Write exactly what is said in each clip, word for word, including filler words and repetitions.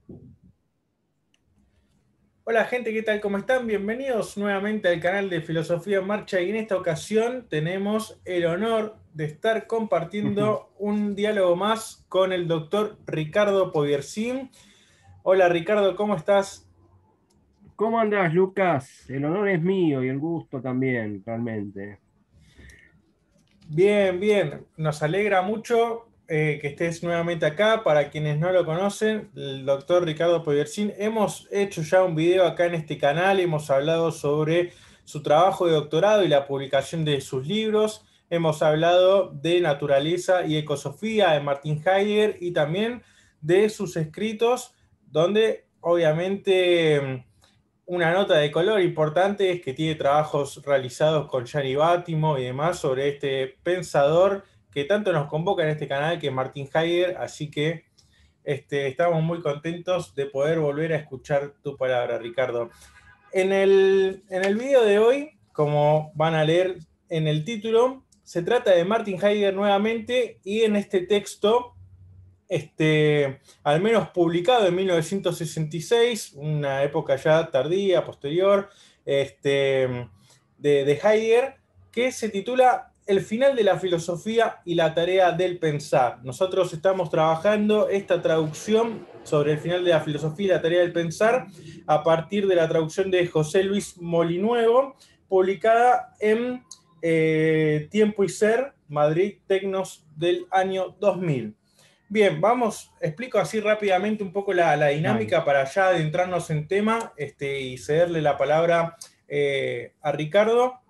Hola gente, ¿qué tal? ¿Cómo están? Bienvenidos nuevamente al canal de Filosofía en Marcha y en esta ocasión tenemos el honor de estar compartiendo un diálogo más con el doctor Ricardo Poiersin. Hola Ricardo, ¿cómo estás? ¿Cómo andás, Lucas? El honor es mío y el gusto también, realmente. Bien, bien, nos alegra mucho eh, que estés nuevamente acá. Para quienes no lo conocen, el doctor Ricardo Poiersin, hemos hecho ya un video acá en este canal, hemos hablado sobre su trabajo de doctorado y la publicación de sus libros, hemos hablado de naturaleza y ecosofía de Martin Heidegger y también de sus escritos, donde obviamente una nota de color importante es que tiene trabajos realizados con Gianni Bátimo y demás sobre este pensador que tanto nos convoca en este canal, que es Martin Heidegger, así que este, estamos muy contentos de poder volver a escuchar tu palabra, Ricardo. En el, en el video de hoy, como van a leer en el título, se trata de Martin Heidegger nuevamente y en este texto este, al menos publicado en mil novecientos sesenta y seis, una época ya tardía, posterior, este, de, de Heidegger, que se titula El final de la filosofía y la tarea del pensar. Nosotros estamos trabajando esta traducción sobre el final de la filosofía y la tarea del pensar a partir de la traducción de José Luis Molinuevo, publicada en eh, Tiempo y Ser, Madrid, Tecnos del año dos mil. Bien, vamos, explico así rápidamente un poco la, la Dale. dinámica para ya adentrarnos en tema este, y cederle la palabra eh, a Ricardo.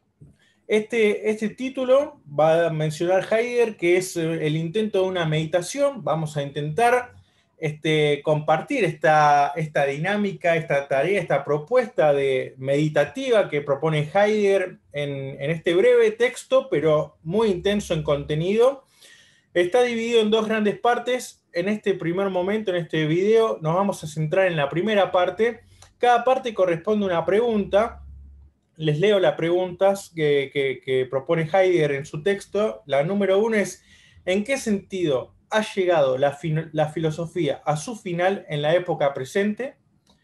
Este, este título va a mencionar Heidegger, que es eh, el intento de una meditación. Vamos a intentar este, compartir esta, esta dinámica, esta tarea, esta propuesta de meditativa que propone Heidegger en, en este breve texto, pero muy intenso en contenido. Está dividido en dos grandes partes. En este primer momento, en este video, nos vamos a centrar en la primera parte. Cada parte corresponde a una pregunta. Les leo las preguntas que, que, que propone Heidegger en su texto. La número uno es: ¿en qué sentido ha llegado la, la filosofía a su final en la época presente?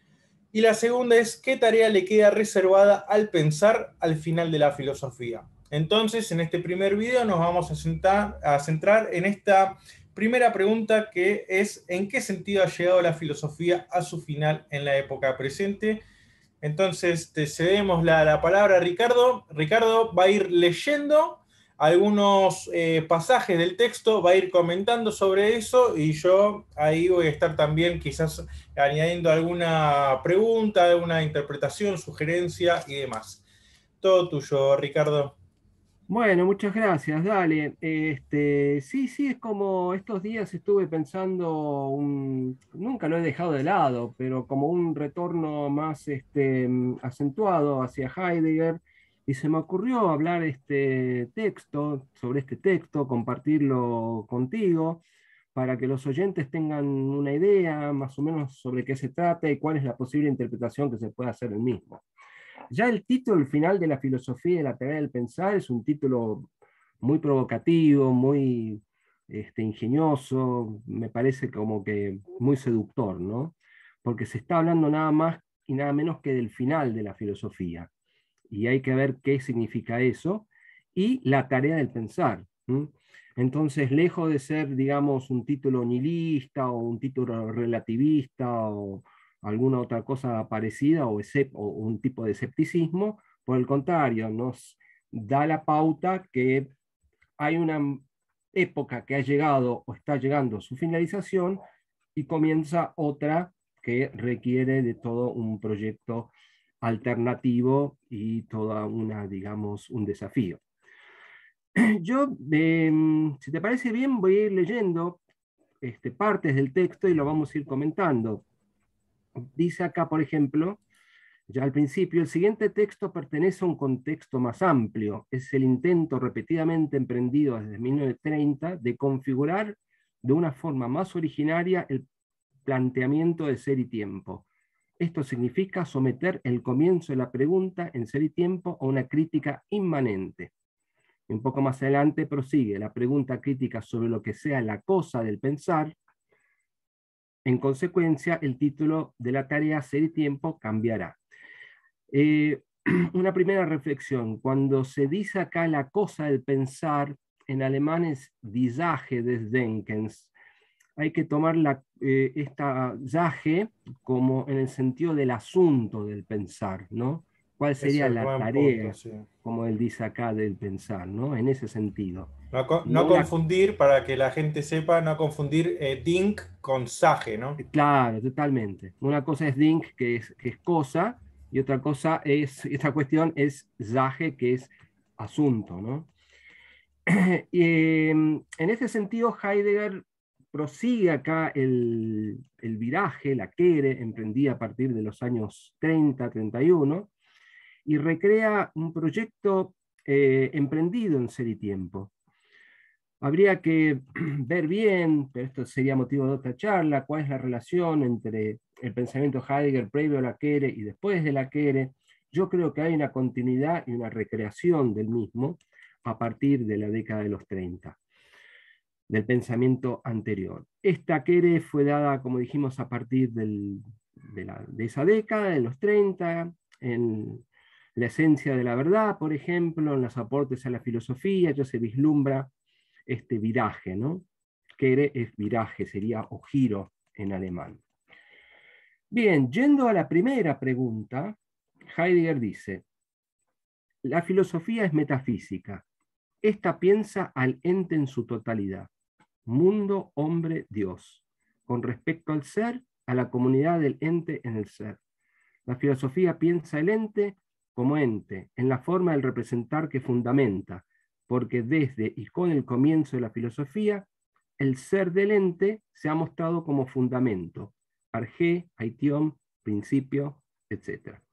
Y la segunda es: ¿qué tarea le queda reservada al pensar al final de la filosofía? Entonces, en este primer video nos vamos a, sentar, a centrar en esta primera pregunta, que es: ¿en qué sentido ha llegado la filosofía a su final en la época presente? Entonces, te cedemos la, la palabra a Ricardo. Ricardo va a ir leyendo algunos eh, pasajes del texto, va a ir comentando sobre eso y yo ahí voy a estar también quizás añadiendo alguna pregunta, alguna interpretación, sugerencia y demás. Todo tuyo, Ricardo. Bueno, muchas gracias, dale. Este, sí, sí, es como estos días estuve pensando, un- nunca lo he dejado de lado, pero como un retorno más este, mm, acentuado hacia Heidegger, y se me ocurrió hablar este texto, sobre este texto, compartirlo contigo, para que los oyentes tengan una idea más o menos sobre qué se trata y cuál es la posible interpretación que se puede hacer del mismo. Ya el título, el final de la filosofía y de la tarea del pensar, es un título muy provocativo, muy este, ingenioso, me parece como que muy seductor, ¿no? Porque se está hablando nada más y nada menos que del final de la filosofía. Y hay que ver qué significa eso y la tarea del pensar. ¿m? Entonces, lejos de ser, digamos, un título nihilista o un título relativista o alguna otra cosa parecida o, o un tipo de escepticismo, por el contrario, nos da la pauta que hay una época que ha llegado o está llegando a su finalización y comienza otra que requiere de todo un proyecto alternativo y toda una, digamos, un desafío. Yo, eh, si te parece bien, voy a ir leyendo este, partes del texto y lo vamos a ir comentando. Dice acá, por ejemplo, ya al principio, el siguiente texto pertenece a un contexto más amplio. Es el intento repetidamente emprendido desde mil novecientos treinta de configurar de una forma más originaria el planteamiento de ser y tiempo. Esto significa someter el comienzo de la pregunta en ser y tiempo a una crítica inmanente. Y un poco más adelante prosigue la pregunta crítica sobre lo que sea la cosa del pensar, En consecuencia, el título de la tarea Ser y Tiempo cambiará. Eh, una primera reflexión, cuando se dice acá la cosa del pensar, en alemán es die Sache des Denkens, hay que tomar la, eh, esta Sache como en el sentido del asunto del pensar, ¿no? ¿Cuál Ese sería es la buen punto, tarea, sí. como él dice acá, del pensar, ¿no? En ese sentido. No, co- no No la, confundir, para que la gente sepa, no confundir eh, Dink con Sage, ¿no? claro, totalmente. Una cosa es Ding, que es, que es cosa, y otra cosa es, esta cuestión es Sache, que es asunto, ¿no? Y, em, en ese sentido, Heidegger prosigue acá el, el viraje, la Quere, emprendida a partir de los años treinta, treinta y uno, y recrea un proyecto eh, emprendido en Ser y Tiempo. Habría que ver bien, pero esto sería motivo de otra charla, cuál es la relación entre el pensamiento Heidegger previo a la Quere y después de la Quere. Yo creo que hay una continuidad y una recreación del mismo a partir de la década de los treinta, del pensamiento anterior. Esta Quere fue dada, como dijimos, a partir del, de, la, de esa década, de los treinta, en la esencia de la verdad, por ejemplo, en los aportes a la filosofía, ya se vislumbra este viraje, ¿no? Quere es viraje, sería o giro en alemán. Bien, yendo a la primera pregunta, Heidegger dice, la filosofía es metafísica. Esta piensa al ente en su totalidad, mundo, hombre, Dios, con respecto al ser, a la comunidad del ente en el ser. La filosofía piensa el ente como ente, en la forma del representar que fundamenta, porque desde y con el comienzo de la filosofía, el ser del ente se ha mostrado como fundamento, arjé, haitión, principio, etcétera.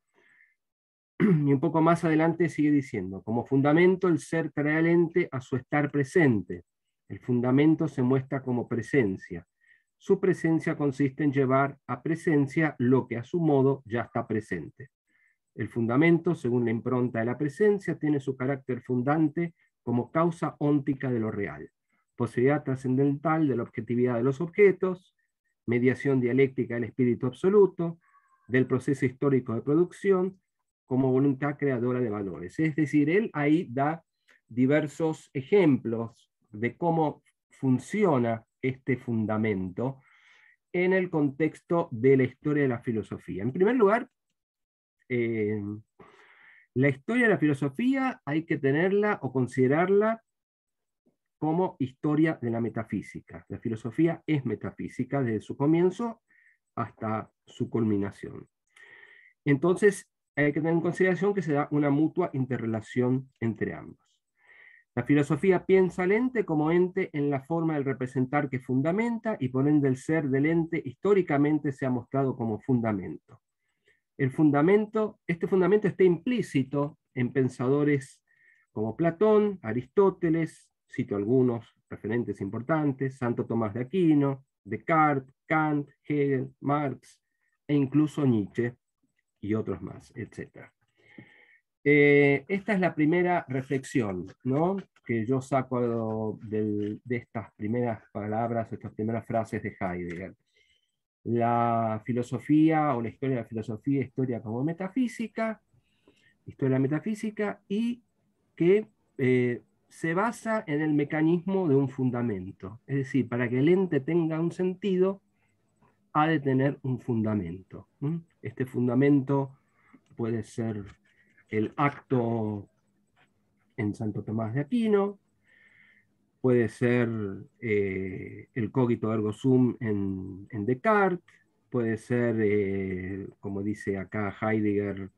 Y un poco más adelante sigue diciendo, como fundamento el ser trae al ente a su estar presente. El fundamento se muestra como presencia. Su presencia consiste en llevar a presencia lo que a su modo ya está presente. El fundamento, según la impronta de la presencia, tiene su carácter fundante como causa óntica de lo real, posibilidad trascendental de la objetividad de los objetos, mediación dialéctica del espíritu absoluto, del proceso histórico de producción, como voluntad creadora de valores. Es decir, él ahí da diversos ejemplos de cómo funciona este fundamento en el contexto de la historia de la filosofía. En primer lugar, eh, la historia de la filosofía hay que tenerla o considerarla como historia de la metafísica. La filosofía es metafísica desde su comienzo hasta su culminación. Entonces, hay que tener en consideración que se da una mutua interrelación entre ambos. La filosofía piensa al ente como ente en la forma del representar que fundamenta y por ende el ser del ente históricamente se ha mostrado como fundamento. El fundamento, este fundamento está implícito en pensadores como Platón, Aristóteles, cito algunos referentes importantes, Santo Tomás de Aquino, Descartes, Kant, Hegel, Marx e incluso Nietzsche y otros más, etcétera. Eh, esta es la primera reflexión, ¿no?, que yo saco de, de estas primeras palabras, estas primeras frases de Heidegger. La filosofía o la historia de la filosofía, historia como metafísica, historia de la metafísica, y que eh, se basa en el mecanismo de un fundamento. Es decir, para que el ente tenga un sentido, ha de tener un fundamento. ¿Mm? Este fundamento puede ser el acto en Santo Tomás de Aquino, puede ser eh, el cogito ergo sum en, en Descartes, puede ser, eh, como dice acá Heidegger,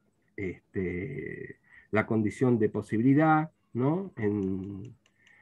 este, la condición de posibilidad, ¿no?, en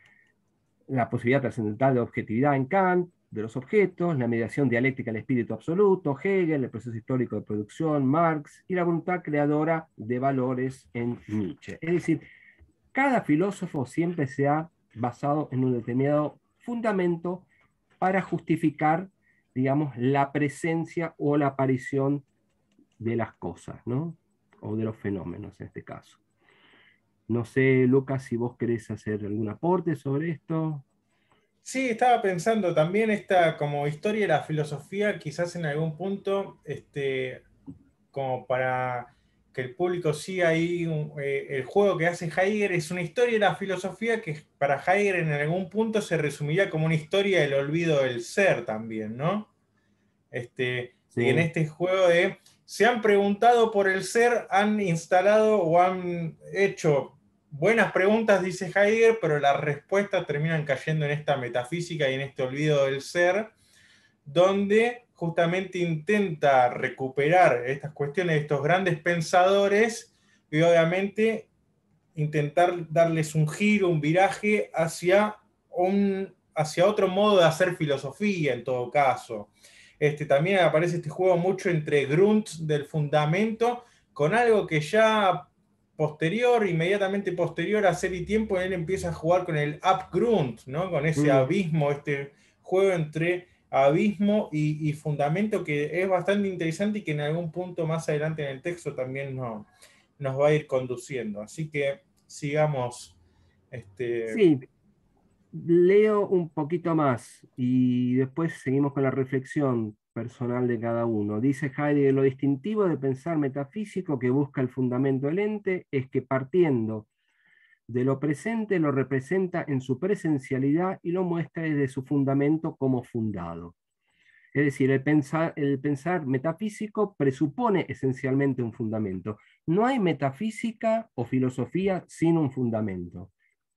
la posibilidad trascendental de objetividad en Kant, de los objetos, la mediación dialéctica del espíritu absoluto, Hegel, el proceso histórico de producción, Marx, y la voluntad creadora de valores en Nietzsche. Es decir, cada filósofo siempre se ha basado en un determinado fundamento para justificar, digamos, la presencia o la aparición de las cosas, ¿no?, o de los fenómenos en este caso. No sé, Lucas, si vos querés hacer algún aporte sobre esto. Sí, estaba pensando también esta como historia de la filosofía, quizás en algún punto, este, como para que el público siga ahí, un- eh, el juego que hace Heidegger es una historia de la filosofía que para Heidegger en algún punto se resumiría como una historia del olvido del ser también, ¿no? Este, Sí. y en este juego de, se han preguntado por el ser, han instalado o han hecho buenas preguntas, dice Heidegger, pero las respuestas terminan cayendo en esta metafísica y en este olvido del ser, donde justamente intenta recuperar estas cuestiones de estos grandes pensadores y obviamente intentar darles un giro, un viraje hacia, un, hacia otro modo de hacer filosofía en todo caso. Este, también aparece este juego mucho entre Grunt del fundamento con algo que ya posterior, inmediatamente posterior a Ser y Tiempo, él empieza a jugar con el Upgrunt, ¿no? Con ese Mm. abismo, este juego entre abismo y, y fundamento que es bastante interesante y que en algún punto más adelante en el texto también no, nos va a ir conduciendo. Así que sigamos. Este, Sí, leo un poquito más y después seguimos con la reflexión personal de cada uno. Dice Heidegger, lo distintivo de pensar metafísico que busca el fundamento del ente es que partiendo de lo presente lo representa en su presencialidad y lo muestra desde su fundamento como fundado. Es decir, el pensar, el pensar metafísico presupone esencialmente un fundamento. No hay metafísica o filosofía sin un fundamento.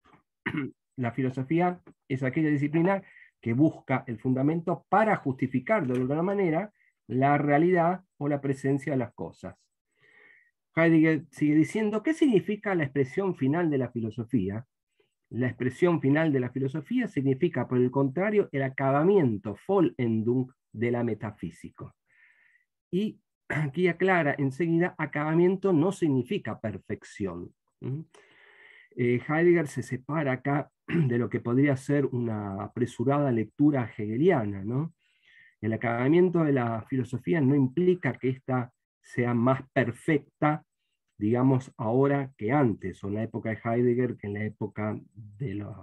La filosofía es aquella disciplina que busca el fundamento para justificar de alguna manera la realidad o la presencia de las cosas. Heidegger sigue diciendo, ¿qué significa la expresión final de la filosofía? La expresión final de la filosofía significa, por el contrario, el acabamiento, Vollendung, de la metafísica. Y aquí aclara enseguida, acabamiento no significa perfección. ¿Mm? Eh, Heidegger se separa acá de lo que podría ser una apresurada lectura hegeliana, ¿no? El acabamiento de la filosofía no implica que ésta sea más perfecta, digamos, ahora que antes, o en la época de Heidegger que en la época de los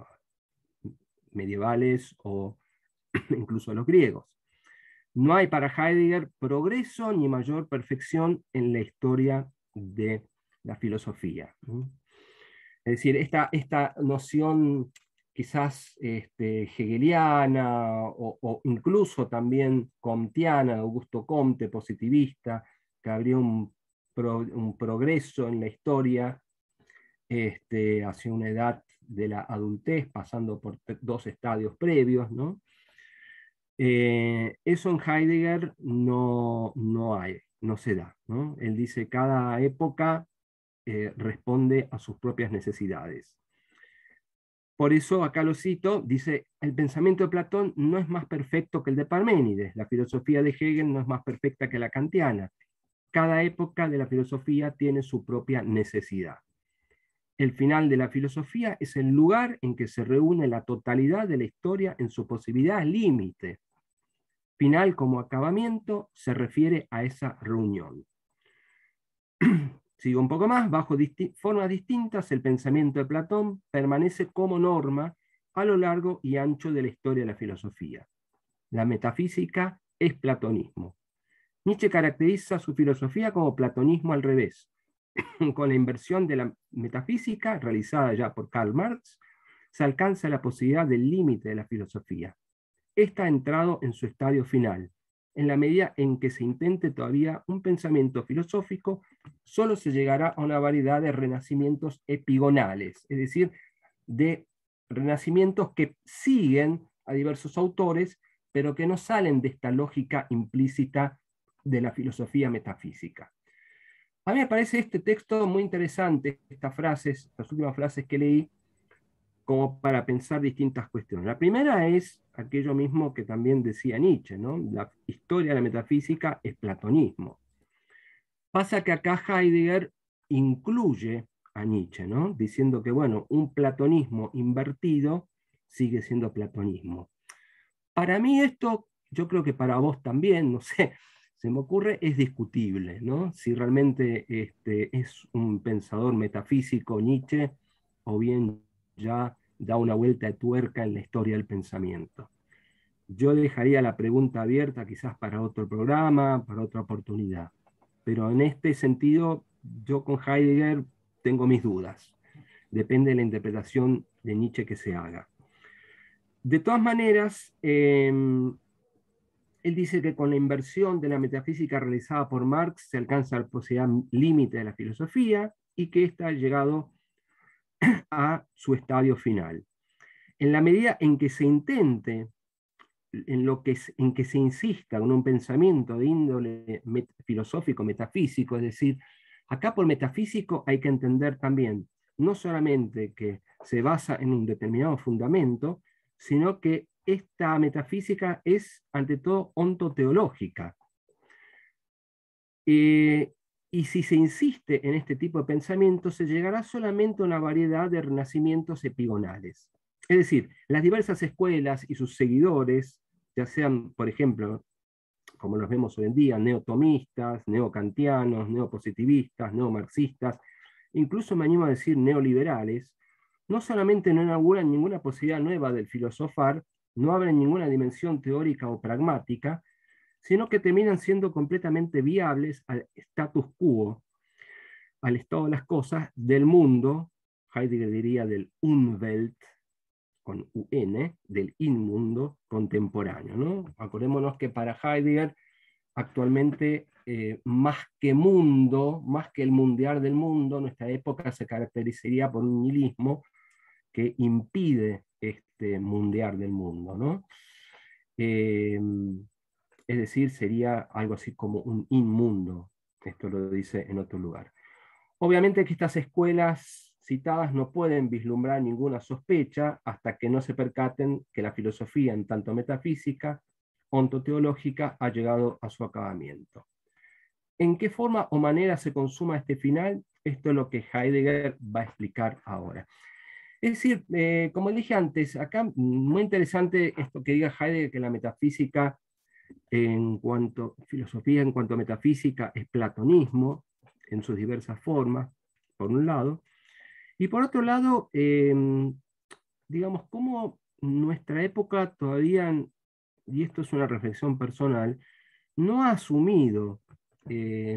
medievales o incluso los griegos. No hay para Heidegger progreso ni mayor perfección en la historia de la filosofía. Es decir, esta, esta noción quizás este, hegeliana o, o incluso también comtiana, Augusto Comte, positivista, que habría un, pro, un progreso en la historia este, hacia una edad de la adultez, pasando por dos estadios previos, ¿no? Eh, eso en Heidegger no, no hay, no se da, ¿no? Él dice cada época eh, responde a sus propias necesidades. Por eso, acá lo cito, dice, el pensamiento de Platón no es más perfecto que el de Parménides, la filosofía de Hegel no es más perfecta que la kantiana. Cada época de la filosofía tiene su propia necesidad. El final de la filosofía es el lugar en que se reúne la totalidad de la historia en su posibilidad límite. Final como acabamiento se refiere a esa reunión. Sigo un poco más, bajo disti formas distintas, el pensamiento de Platón permanece como norma a lo largo y ancho de la historia de la filosofía. La metafísica es platonismo. Nietzsche caracteriza su filosofía como platonismo al revés. Con la inversión de la metafísica, realizada ya por Karl Marx, se alcanza la posibilidad del límite de la filosofía. Esta ha entrado en su estadio final. En la medida en que se intente todavía un pensamiento filosófico, solo se llegará a una variedad de renacimientos epigonales, es decir, de renacimientos que siguen a diversos autores, pero que no salen de esta lógica implícita de la filosofía metafísica. A mí me parece este texto muy interesante, estas frases, las últimas frases que leí, como para pensar distintas cuestiones. La primera es aquello mismo que también decía Nietzsche, ¿no? La historia de la metafísica es platonismo. Pasa que acá Heidegger incluye a Nietzsche, ¿no? Diciendo que, bueno, un platonismo invertido sigue siendo platonismo. Para mí esto, yo creo que para vos también, no sé, se me ocurre, es discutible, ¿no? Si realmente este, es un pensador metafísico Nietzsche o bien ya da una vuelta de tuerca en la historia del pensamiento. Yo dejaría la pregunta abierta quizás para otro programa, para otra oportunidad. Pero en este sentido, yo con Heidegger tengo mis dudas. Depende de la interpretación de Nietzsche que se haga. De todas maneras, eh, él dice que con la inversión de la metafísica realizada por Marx se alcanza la posibilidad límite de la filosofía y que ésta ha llegado a su estadio final. En la medida en que se intente, en, lo que, en que se insista en un pensamiento de índole met filosófico, metafísico, es decir, acá por metafísico hay que entender también no solamente que se basa en un determinado fundamento, sino que esta metafísica es ante todo ontoteológica. Eh, y si se insiste en este tipo de pensamiento, se llegará solamente a una variedad de renacimientos epigonales. Es decir, las diversas escuelas y sus seguidores, ya sean, por ejemplo, como los vemos hoy en día, neotomistas, neocantianos, neopositivistas, neomarxistas, incluso me animo a decir neoliberales, no solamente no inauguran ninguna posibilidad nueva del filosofar, no abren ninguna dimensión teórica o pragmática, sino que terminan siendo completamente viables al status quo, al estado de las cosas del mundo, Heidegger diría del Umwelt, con U N, del inmundo contemporáneo, ¿no? Acordémonos que para Heidegger actualmente eh, más que mundo, más que el mundial del mundo, nuestra época se caracterizaría por un nihilismo que impide este mundial del mundo, ¿no? Eh, es decir, sería algo así como un inmundo, esto lo dice en otro lugar. Obviamente que estas escuelas citadas no pueden vislumbrar ninguna sospecha hasta que no se percaten que la filosofía, en tanto metafísica, ontoteológica, ha llegado a su acabamiento. ¿En qué forma o manera se consuma este final? Esto es lo que Heidegger va a explicar ahora. Es decir, eh, como dije antes, acá muy interesante esto que diga Heidegger, que la metafísica en cuanto a filosofía, en cuanto a metafísica, es platonismo en sus diversas formas, por un lado, y por otro lado, eh, digamos, cómo nuestra época todavía, y esto es una reflexión personal, no ha asumido eh,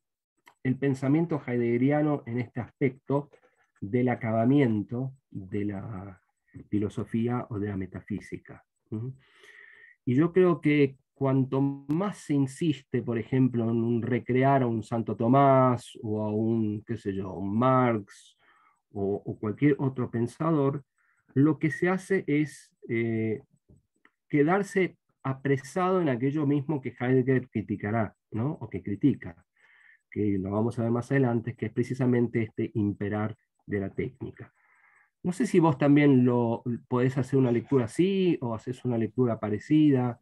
el pensamiento heideggeriano en este aspecto del acabamiento de la filosofía o de la metafísica. ¿Mm? Y yo creo que cuanto más se insiste, por ejemplo, en recrear a un Santo Tomás o a un, qué sé yo, un Marx o, o cualquier otro pensador, lo que se hace es eh, quedarse apresado en aquello mismo que Heidegger criticará, ¿no? O que critica, que lo vamos a ver más adelante, que es precisamente este imperar de la técnica. No sé si vos también lo podés hacer una lectura así o haces una lectura parecida.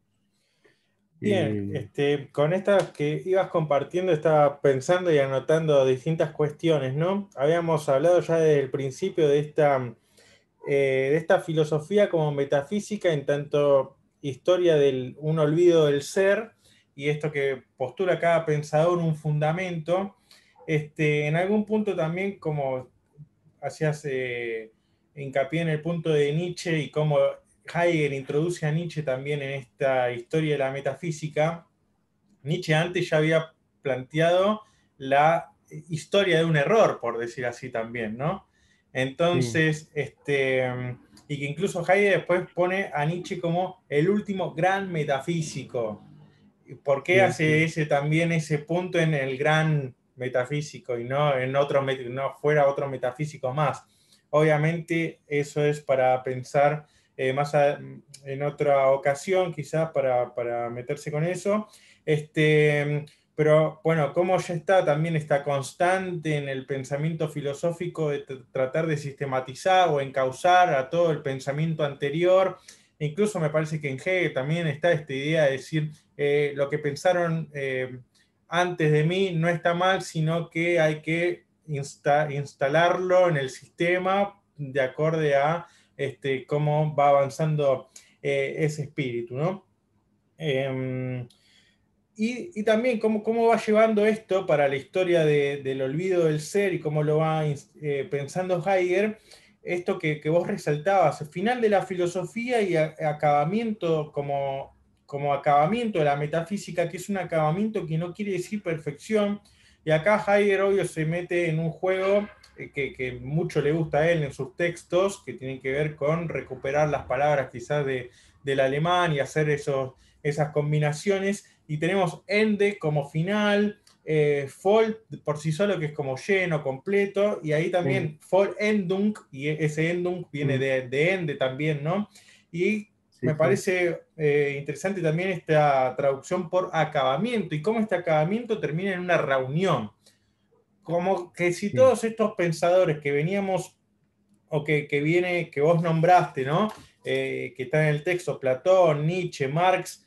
Bien, Eh, este, con estas que ibas compartiendo estaba pensando y anotando distintas cuestiones, ¿no? Habíamos hablado ya desde el principio de esta, eh, de esta filosofía como metafísica, en tanto historia de un olvido del ser, y esto que postula cada pensador un fundamento. Este, en algún punto también, como hacías eh, hincapié en el punto de Nietzsche y cómo Heidegger introduce a Nietzsche también en esta historia de la metafísica. Nietzsche antes ya había planteado la historia de un error, por decir así también, ¿no? sí, Entonces, este, y que incluso Heidegger después pone a Nietzsche como el último gran metafísico. ¿Por qué sí, hace sí. ese también ese punto en el gran metafísico y no en otro, no fuera otro metafísico más? Obviamente eso es para pensar eh, más a, en otra ocasión, quizás para, para meterse con eso. Este, pero bueno, como ya está también está constante en el pensamiento filosófico de tratar de sistematizar o encauzar a todo el pensamiento anterior. Incluso me parece que en Hegel también está esta idea de decir eh, lo que pensaron eh, antes de mí no está mal, sino que hay que insta instalarlo en el sistema de acorde a este, cómo va avanzando eh, ese espíritu, ¿no? Eh, y, y, también cómo, cómo, va llevando esto para la historia de, del olvido del ser y cómo lo va eh, pensando Heidegger, esto que, que vos resaltabas, el final de la filosofía y a, acabamiento como, como acabamiento de la metafísica, que es un acabamiento que no quiere decir perfección, y acá Heidegger obvio se mete en un juego que, que mucho le gusta a él en sus textos, que tienen que ver con recuperar las palabras quizás de, del alemán y hacer esos, esas combinaciones, y tenemos Ende como final, eh, Voll por sí solo, que es como lleno, completo, y ahí Sí, también Vollendung, y ese Endung viene mm, de, de Ende también, ¿no? Y sí, me sí, parece eh, interesante también esta traducción por acabamiento, y cómo este acabamiento termina en una reunión. Como que si sí, todos estos pensadores que veníamos, o que, que viene, que vos nombraste, ¿no? Eh, que está en el texto, Platón, Nietzsche, Marx,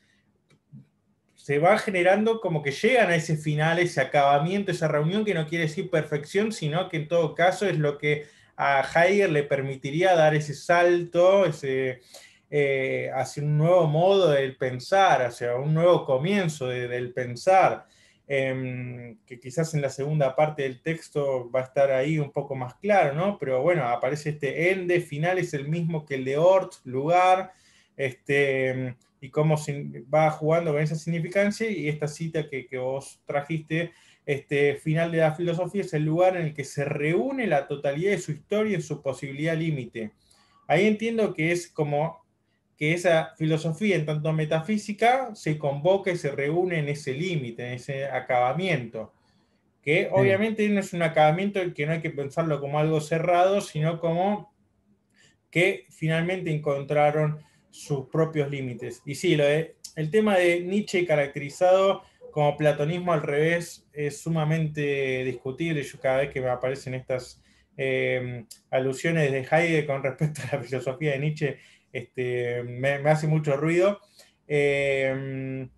se va generando como que llegan a ese final, ese acabamiento, esa reunión que no quiere decir perfección, sino que en todo caso es lo que a Heidegger le permitiría dar ese salto, ese, eh, hacia un nuevo modo del pensar, hacia un nuevo comienzo de, del pensar, eh, que quizás en la segunda parte del texto va a estar ahí un poco más claro, ¿no? Pero bueno, aparece este ende final, es el mismo que el de Ort, lugar, este, y cómo va jugando con esa significancia, y esta cita que, que vos trajiste, este final de la filosofía es el lugar en el que se reúne la totalidad de su historia en su posibilidad límite. Ahí entiendo que es como que esa filosofía, en tanto metafísica, se convoca y se reúne en ese límite, en ese acabamiento, que sí, obviamente no es un acabamiento que no hay que pensarlo como algo cerrado, sino como que finalmente encontraron sus propios límites. Y sí, lo de, el tema de Nietzsche caracterizado como platonismo al revés es sumamente discutible. Yo cada vez que me aparecen estas eh, alusiones de Heidegger con respecto a la filosofía de Nietzsche, este, me, me hace mucho ruido. Eh,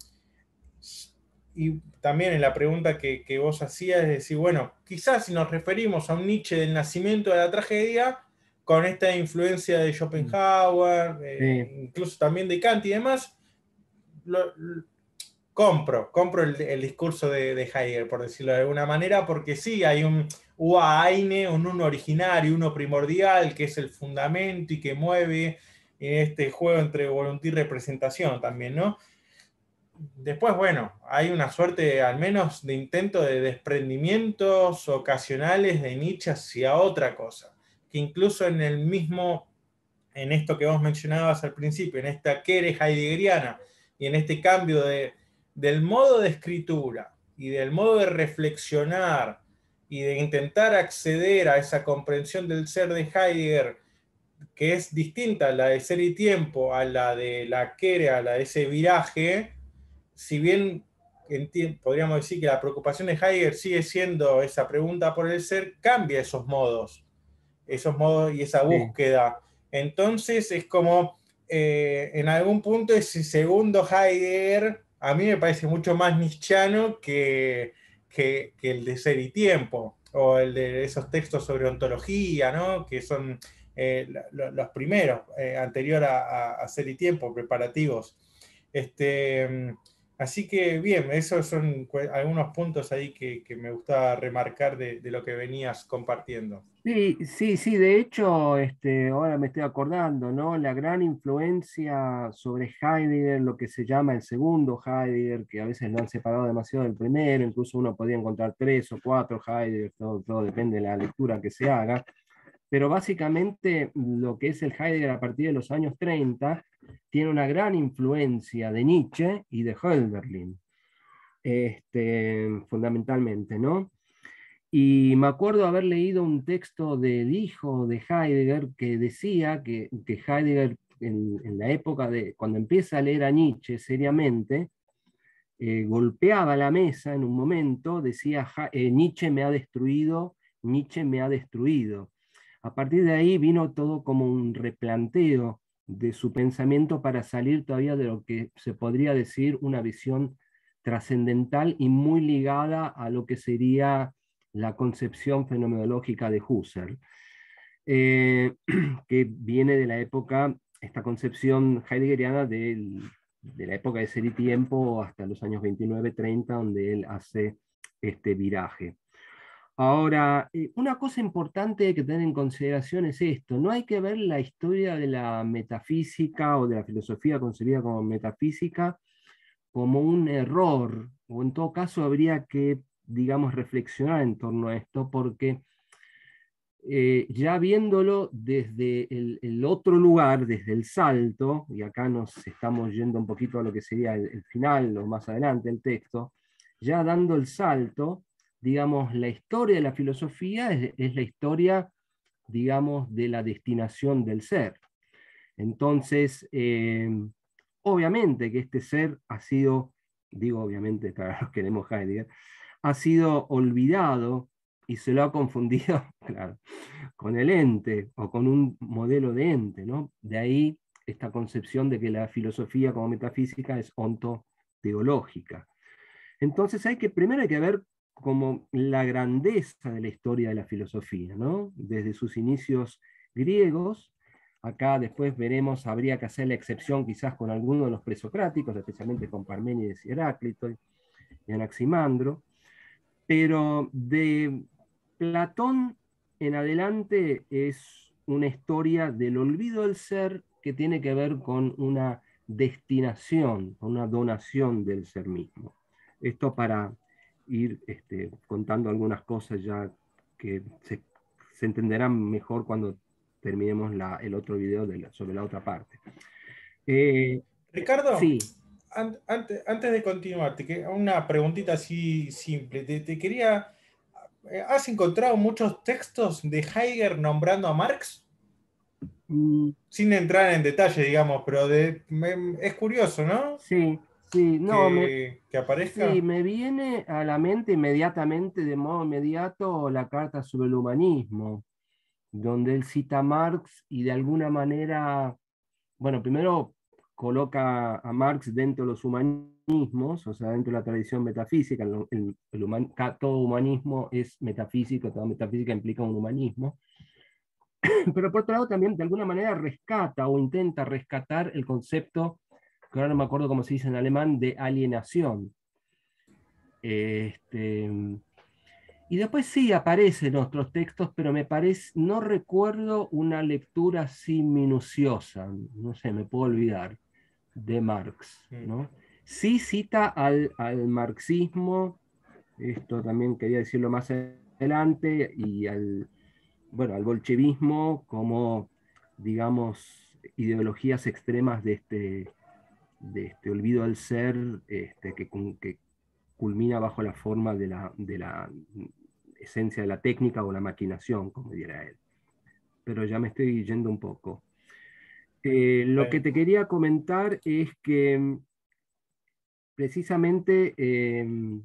y también en la pregunta que, que vos hacías, es decir, bueno, quizás si nos referimos a un Nietzsche del nacimiento de la tragedia, con esta influencia de mm, Schopenhauer, eh, sí, incluso también de Kant y demás, lo, lo, compro, compro el, el discurso de, de, Heidegger, por decirlo de alguna manera, porque sí, hay un Uaine, un uno originario, uno primordial, que es el fundamento y que mueve en este juego entre voluntad y representación también, ¿no? Después, bueno, hay una suerte al menos de intento de desprendimientos ocasionales de Nietzsche hacia otra cosa, que incluso en el mismo, en esto que vos mencionabas al principio, en esta quere heideggeriana y en este cambio de, del modo de escritura y del modo de reflexionar y de intentar acceder a esa comprensión del ser de Heidegger, que es distinta a la de Ser y Tiempo, a la de la quere, a la de ese viraje, si bien podríamos decir que la preocupación de Heidegger sigue siendo esa pregunta por el ser, cambia esos modos, esos modos y esa sí, búsqueda. Entonces es como, eh, en algún punto ese segundo Heidegger a mí me parece mucho más nietzscheano que, que, que el de Ser y Tiempo, o el de esos textos sobre ontología, ¿no? Que son eh, los primeros, eh, anterior a, a, a Ser y Tiempo, preparativos. Este, Así que bien, esos son algunos puntos ahí que, que me gusta remarcar de, de, lo que venías compartiendo. sí, sí, sí, de hecho, este, ahora me estoy acordando, ¿no? La gran influencia sobre Heidegger, lo que se llama el segundo Heidegger, que a veces lo han separado demasiado del primero, incluso uno podría encontrar tres o cuatro Heidegger, todo, todo depende de la lectura que se haga, pero básicamente lo que es el Heidegger a partir de los años treinta tiene una gran influencia de Nietzsche y de Hölderlin, este, fundamentalmente, ¿no? Y me acuerdo haber leído un texto del hijo de Heidegger que decía que, que Heidegger en, en, la época de cuando empieza a leer a Nietzsche seriamente, eh, golpeaba la mesa en un momento, decía eh, Nietzsche me ha destruido, Nietzsche me ha destruido. A partir de ahí vino todo como un replanteo de su pensamiento para salir todavía de lo que se podría decir una visión trascendental y muy ligada a lo que sería la concepción fenomenológica de Husserl, eh, que viene de la época, esta concepción heideggeriana del, de la época de Ser y Tiempo hasta los años veintinueve treinta, donde él hace este viraje. Ahora, eh, una cosa importante que tener en consideración es esto, no hay que ver la historia de la metafísica o de la filosofía concebida como metafísica como un error, o en todo caso habría que, digamos, reflexionar en torno a esto, porque eh, ya viéndolo desde el, el otro lugar, desde el salto, y acá nos estamos yendo un poquito a lo que sería el, el final o más adelante el texto, ya dando el salto, digamos, la historia de la filosofía es, es la historia, digamos, de la destinación del ser. Entonces, eh, obviamente que este ser ha sido, digo obviamente para los que leemos Heidegger, ha sido olvidado y se lo ha confundido, claro, con el ente o con un modelo de ente, ¿no? De ahí esta concepción de que la filosofía como metafísica es ontoteológica. Entonces hay que, primero hay que ver como la grandeza de la historia de la filosofía, ¿no? Desde sus inicios griegos, acá después veremos, habría que hacer la excepción quizás con algunos de los presocráticos, especialmente con Parménides y Heráclito y Anaximandro, pero de Platón en adelante es una historia del olvido del ser que tiene que ver con una destinación, con una donación del ser mismo. Esto para ir este, contando algunas cosas ya que se, se entenderán mejor cuando terminemos la, el otro video de la, sobre la otra parte. Eh, Ricardo, sí. an- antes, antes de continuar, te que- una preguntita así simple. Te, te quería. eh, ¿Has encontrado muchos textos de Heidegger nombrando a Marx? Mm, Sin entrar en detalle, digamos, pero de, me- es curioso, ¿no? sí, sí, no, me, Que, que sí, aparezca. me viene a la mente inmediatamente, de modo inmediato, la carta sobre el humanismo, donde él cita a Marx y de alguna manera, bueno, primero coloca a Marx dentro de los humanismos, o sea, dentro de la tradición metafísica, el, el- el human- ca- todo humanismo es metafísico, toda metafísica implica un humanismo, pero por otro lado también de alguna manera rescata o intenta rescatar el concepto, que ahora no me acuerdo cómo se dice en alemán, de alienación. Este, y después sí aparecen otros textos, pero me parece, no recuerdo una lectura así minuciosa, no sé, me puedo olvidar, de Marx, Mm. ¿no? Sí cita al, al marxismo, esto también quería decirlo más adelante, y al, bueno, al bolchevismo como, digamos, ideologías extremas de este, de este olvido del ser, este, que, que culmina bajo la forma de la, de la esencia de la técnica o la maquinación, como diría él. Pero ya me estoy yendo un poco. Eh, lo que Bien. te quería comentar es que precisamente eh,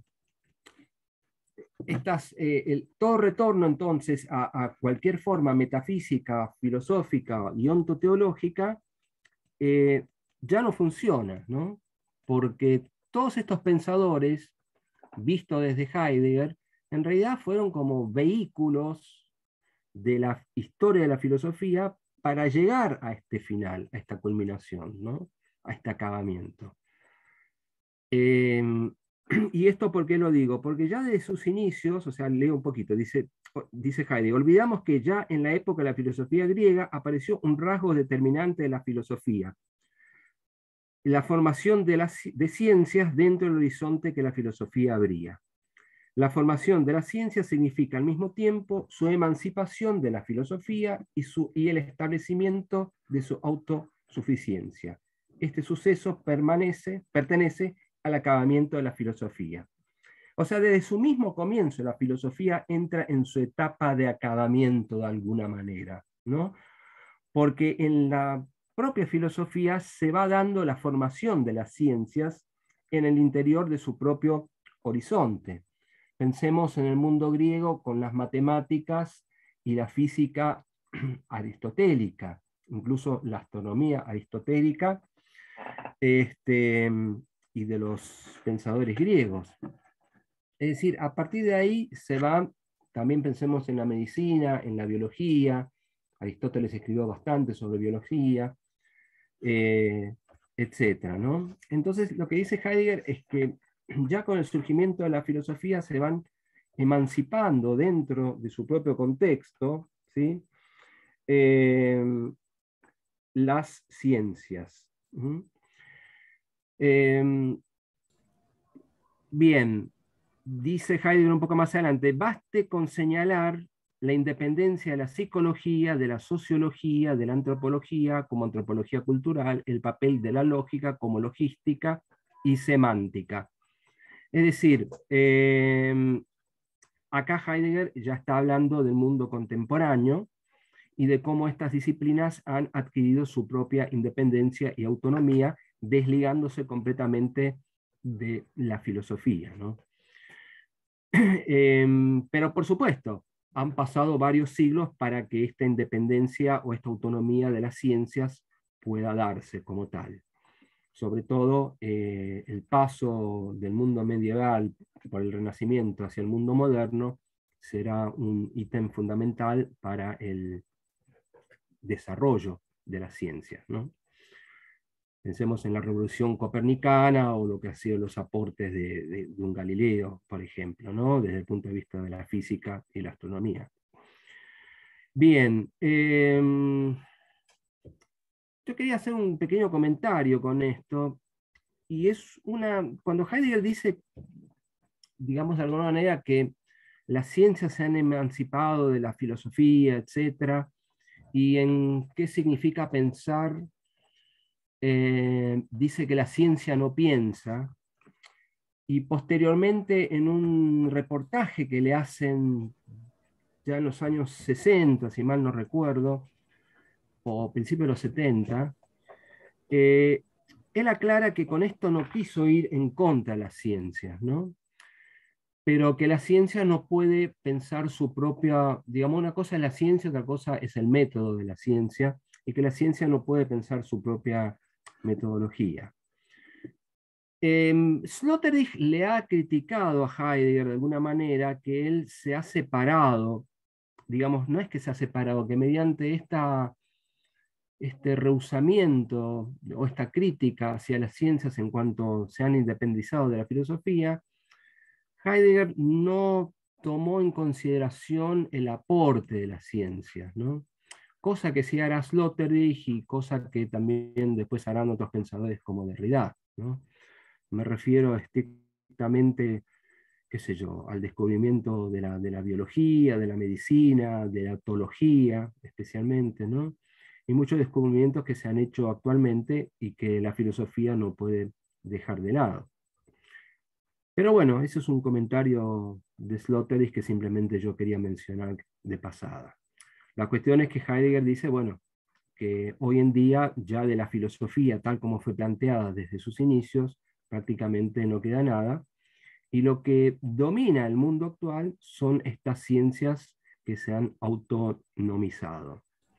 estas, eh, el, todo retorno entonces a, a, cualquier forma metafísica, filosófica y ontoteológica eh, ya no funciona, ¿no? Porque todos estos pensadores, vistos desde Heidegger, en realidad fueron como vehículos de la historia de la filosofía para llegar a este final, a esta culminación, ¿no? A este acabamiento. Eh, ¿Y esto por qué lo digo? Porque ya de sus inicios, o sea, leo un poquito, dice, dice Heidegger, olvidamos que ya en la época de la filosofía griega apareció un rasgo determinante de la filosofía, la formación de, las, de ciencias dentro del horizonte que la filosofía abría. La formación de la ciencia significa al mismo tiempo su emancipación de la filosofía y, su, y el establecimiento de su autosuficiencia. Este suceso permanece, pertenece al acabamiento de la filosofía. O sea, desde su mismo comienzo la filosofía entra en su etapa de acabamiento de alguna manera, ¿no? Porque en la propia filosofía se va dando la formación de las ciencias en el interior de su propio horizonte. Pensemos en el mundo griego con las matemáticas y la física aristotélica, incluso la astronomía aristotélica, este, y de los pensadores griegos. Es decir, a partir de ahí se va, también pensemos en la medicina, en la biología, Aristóteles escribió bastante sobre biología, eh, etcétera, ¿no? Entonces, lo que dice Heidegger es que ya con el surgimiento de la filosofía se van emancipando dentro de su propio contexto, ¿sí? Eh, las ciencias. ¿Mm? Eh, bien, dice Heidegger un poco más adelante, baste con señalar la independencia de la psicología, de la sociología, de la antropología como antropología cultural, el papel de la lógica como logística y semántica. Es decir, eh, acá Heidegger ya está hablando del mundo contemporáneo y de cómo estas disciplinas han adquirido su propia independencia y autonomía, desligándose completamente de la filosofía, ¿no? Eh, pero por supuesto, han pasado varios siglos para que esta independencia o esta autonomía de las ciencias pueda darse como tal. Sobre todo eh, el paso del mundo medieval por el Renacimiento hacia el mundo moderno será un ítem fundamental para el desarrollo de las ciencias, ¿no? Pensemos en la revolución copernicana o lo que han sido los aportes de, de, de un Galileo, por ejemplo, ¿no? Desde el punto de vista de la física y la astronomía. Bien, eh, yo quería hacer un pequeño comentario con esto, y es una, cuando Heidegger dice, digamos de alguna manera, que las ciencias se han emancipado de la filosofía, etcétera, y en qué significa pensar, eh, dice que la ciencia no piensa, y posteriormente en un reportaje que le hacen ya en los años sesenta, si mal no recuerdo, o principios de los setenta, eh, él aclara que con esto no quiso ir en contra de las ciencias, ¿no? Pero que la ciencia no puede pensar su propia, digamos, una cosa es la ciencia, otra cosa es el método de la ciencia, y que la ciencia no puede pensar su propia metodología. Eh, Sloterdijk le ha criticado a Heidegger de alguna manera que él se ha separado, digamos, no es que se ha separado, que mediante esta, este rehusamiento o esta crítica hacia las ciencias en cuanto se han independizado de la filosofía, Heidegger no tomó en consideración el aporte de las ciencias, ¿no? Cosa que sí hará Sloterdijk y cosa que también después harán otros pensadores como Derrida, ¿no? Me refiero estrictamente, qué sé yo, al descubrimiento de la, de la biología, de la medicina, de la etología, especialmente, ¿no? Y muchos descubrimientos que se han hecho actualmente y que la filosofía no puede dejar de lado. Pero bueno, eso es un comentario de Sloterdijk que simplemente yo quería mencionar de pasada. La cuestión es que Heidegger dice, bueno, que hoy en día ya de la filosofía tal como fue planteada desde sus inicios, prácticamente no queda nada, y lo que domina el mundo actual son estas ciencias que se han autonomizado.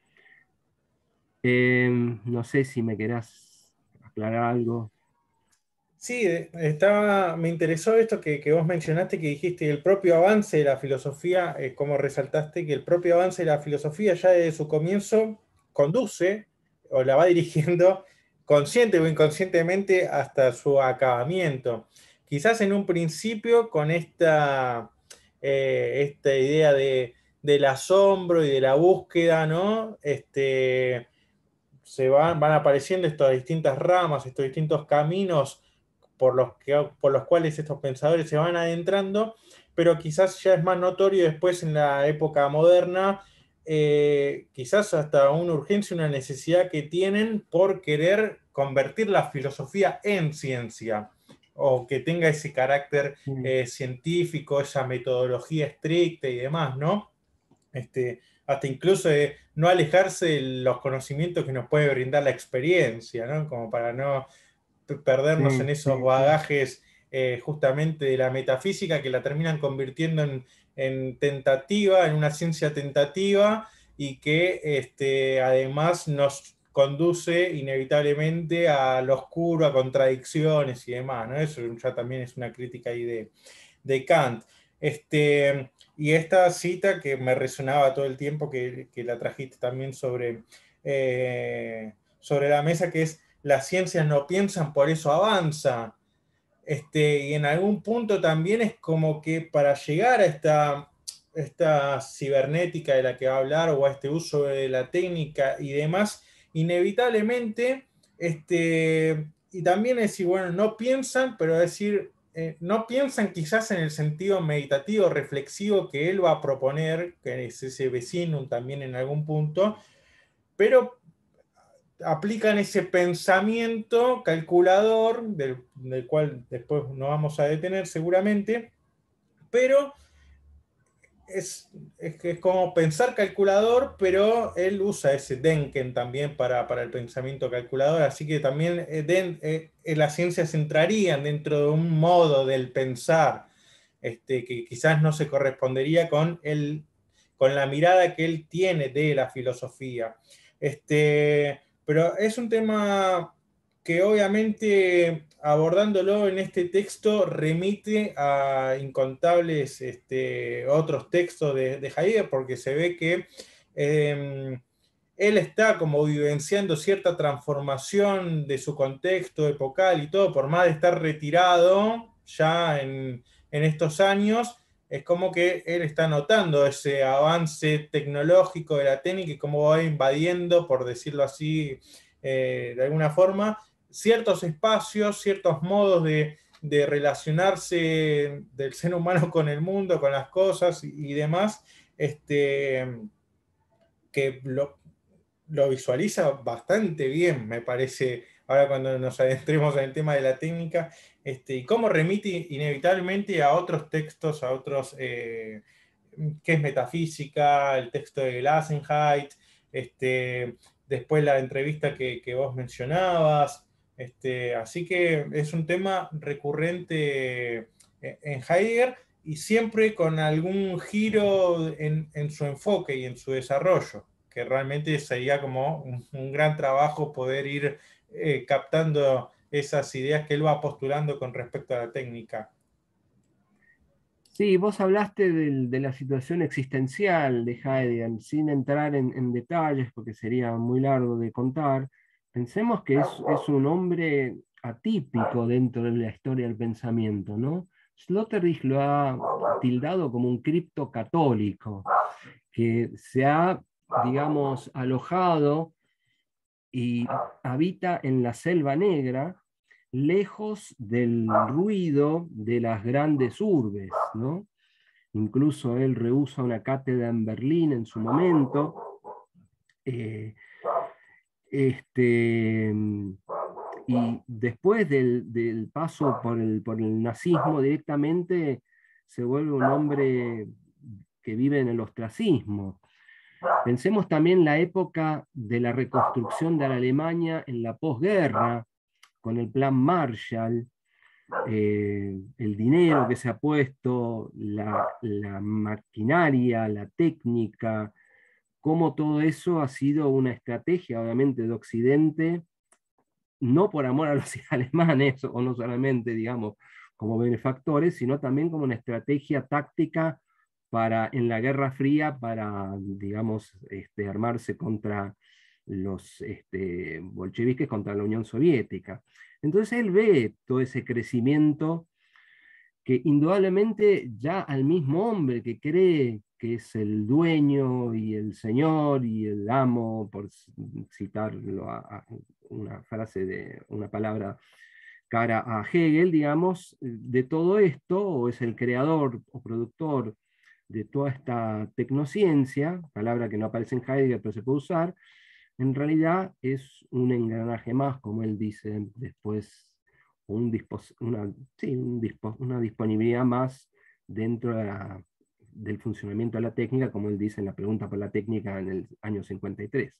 Eh, no sé si me querás aclarar algo. Sí, estaba, me interesó esto que, que vos mencionaste, que dijiste el propio avance de la filosofía, eh, como resaltaste que el propio avance de la filosofía ya desde su comienzo conduce o la va dirigiendo consciente o inconscientemente hasta su acabamiento. Quizás en un principio con esta, eh, esta idea de, del asombro y de la búsqueda, ¿no? Este, se van, van apareciendo estas distintas ramas, estos distintos caminos por los, que, por los cuales estos pensadores se van adentrando, pero quizás ya es más notorio después en la época moderna, eh, quizás hasta una urgencia, una necesidad que tienen por querer convertir la filosofía en ciencia, o que tenga ese carácter eh, científico, esa metodología estricta y demás, ¿no? Este, hasta incluso de no alejarse de los conocimientos que nos puede brindar la experiencia, ¿no? Como para no perdernos en Sí, esos sí, sí. bagajes eh, justamente de la metafísica que la terminan convirtiendo en, en tentativa, en una ciencia tentativa y que este, además nos conduce inevitablemente a lo oscuro, a contradicciones y demás, ¿no? Eso ya también es una crítica ahí de, de Kant. Este, y esta cita que me resonaba todo el tiempo, que, que la trajiste también sobre, eh, sobre la mesa, que es las ciencias no piensan, por eso avanza. Este, y en algún punto también es como que para llegar a esta, esta cibernética de la que va a hablar o a este uso de la técnica y demás, inevitablemente, este, y también es decir, bueno, no piensan, pero decir, eh, no piensan quizás en el sentido meditativo, reflexivo que él va a proponer, que es ese vecino también en algún punto, pero aplican ese pensamiento calculador, del, del cual después nos vamos a detener seguramente, pero es, es, es como pensar calculador, pero él usa ese Denken también para, para el pensamiento calculador, así que también eh, den, eh, las ciencias entrarían dentro de un modo del pensar este, que quizás no se correspondería con, el, con la mirada que él tiene de la filosofía. Este, pero es un tema que obviamente abordándolo en este texto remite a incontables este, otros textos de, de Heidegger, porque se ve que eh, él está como vivenciando cierta transformación de su contexto epocal y todo, por más de estar retirado ya en, en estos años, es como que él está notando ese avance tecnológico de la técnica y cómo va invadiendo, por decirlo así, eh, de alguna forma, ciertos espacios, ciertos modos de, de relacionarse del ser humano con el mundo, con las cosas y, y demás, este, que lo, lo visualiza bastante bien, me parece, ahora cuando nos adentremos en el tema de la técnica, este, y cómo remite inevitablemente a otros textos, a otros, eh, que es metafísica, el texto de Gelassenheit, este, después la entrevista que, que vos mencionabas, este, así que es un tema recurrente en Heidegger y siempre con algún giro en, en su enfoque y en su desarrollo, que realmente sería como un, un gran trabajo poder ir eh, captando esas ideas que él va postulando con respecto a la técnica. Sí, vos hablaste del- de la situación existencial de Heidegger, sin entrar en, en detalles, porque sería muy largo de contar. Pensemos que es, es un hombre atípico dentro de la historia del pensamiento, ¿no? Sloterdijk lo ha tildado como un criptocatólico, que se ha, digamos, alojado y habita en la selva negra, lejos del ruido de las grandes urbes, ¿no? Incluso él rehúsa una cátedra en Berlín en su momento. Eh, este, y después del, del paso por el, por el nazismo directamente se vuelve un hombre que vive en el ostracismo. Pensemos también la época de la reconstrucción de la Alemania en la posguerra, con el plan Marshall, eh, el dinero que se ha puesto, la, la maquinaria, la técnica, cómo todo eso ha sido una estrategia, obviamente, de Occidente, no por amor a los alemanes, o no solamente, digamos, como benefactores, sino también como una estrategia táctica para, en la Guerra Fría, para, digamos, este, armarse contra los este, bolcheviques, contra la Unión Soviética. Entonces él ve todo ese crecimiento que indudablemente ya al mismo hombre que cree que es el dueño y el señor y el amo, por citarlo a, a una frase de una palabra cara a Hegel, digamos, de todo esto, o es el creador o productor de toda esta tecnociencia, palabra que no aparece en Heidegger, pero se puede usar, en realidad es un engranaje más, como él dice después, un una, sí, un dispo una disponibilidad más dentro de la, del funcionamiento de la técnica, como él dice en la pregunta por la técnica en el año cincuenta y tres.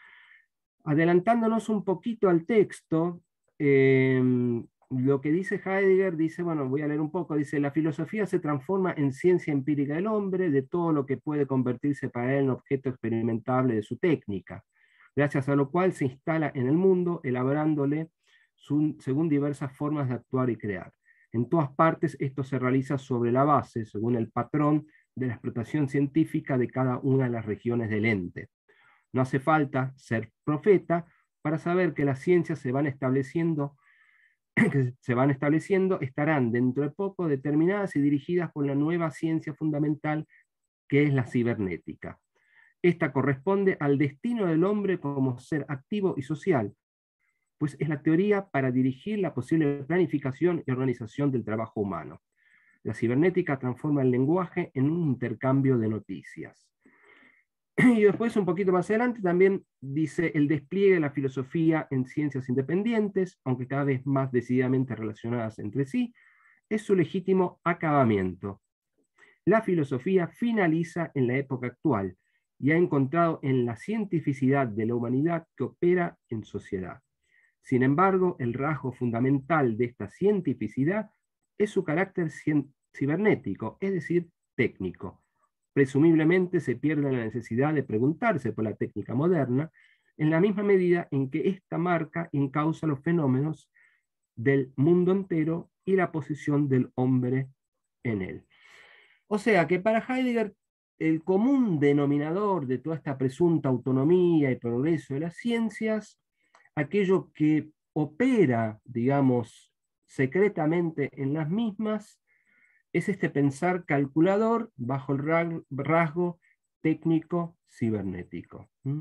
Adelantándonos un poquito al texto, eh, lo que dice Heidegger, dice, bueno, voy a leer un poco, dice, la filosofía se transforma en ciencia empírica del hombre, de todo lo que puede convertirse para él en objeto experimentable de su técnica, gracias a lo cual se instala en el mundo, elaborándole su, según diversas formas de actuar y crear. En todas partes esto se realiza sobre la base, según el patrón de la explotación científica de cada una de las regiones del ente. No hace falta ser profeta para saber que las ciencias se van estableciendo que se van estableciendo estarán dentro de poco determinadas y dirigidas por la nueva ciencia fundamental que es la cibernética. Esta corresponde al destino del hombre como ser activo y social, pues es la teoría para dirigir la posible planificación y organización del trabajo humano. La cibernética transforma el lenguaje en un intercambio de noticias. Y después, un poquito más adelante, también dice el despliegue de la filosofía en ciencias independientes, aunque cada vez más decididamente relacionadas entre sí, es su legítimo acabamiento. La filosofía finaliza en la época actual y ha encontrado en la cientificidad de la humanidad que opera en sociedad. Sin embargo, el rasgo fundamental de esta cientificidad es su carácter cibernético, es decir, técnico. Presumiblemente se pierde la necesidad de preguntarse por la técnica moderna, en la misma medida en que ésta marca y encausa los fenómenos del mundo entero y la posición del hombre en él. O sea que para Heidegger el común denominador de toda esta presunta autonomía y progreso de las ciencias, aquello que opera, digamos, secretamente en las mismas, es este pensar calculador bajo el rasgo técnico cibernético. ¿Mm?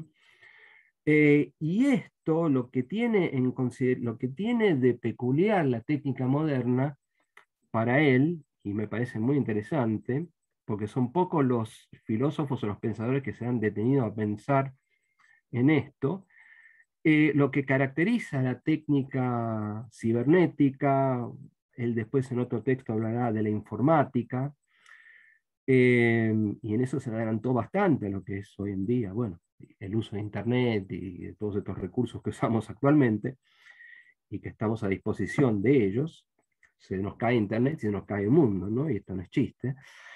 Eh, y esto lo que, tiene en lo que tiene de peculiar la técnica moderna para él, y me parece muy interesante, porque son pocos los filósofos o los pensadores que se han detenido a pensar en esto, eh, lo que caracteriza la técnica cibernética, él después en otro texto hablará de la informática, eh, y en eso se adelantó bastante a lo que es hoy en día, bueno, el uso de Internet y de todos estos recursos que usamos actualmente, y que estamos a disposición de ellos. Se nos cae Internet, se nos cae el mundo, ¿no? Y esto no es chiste.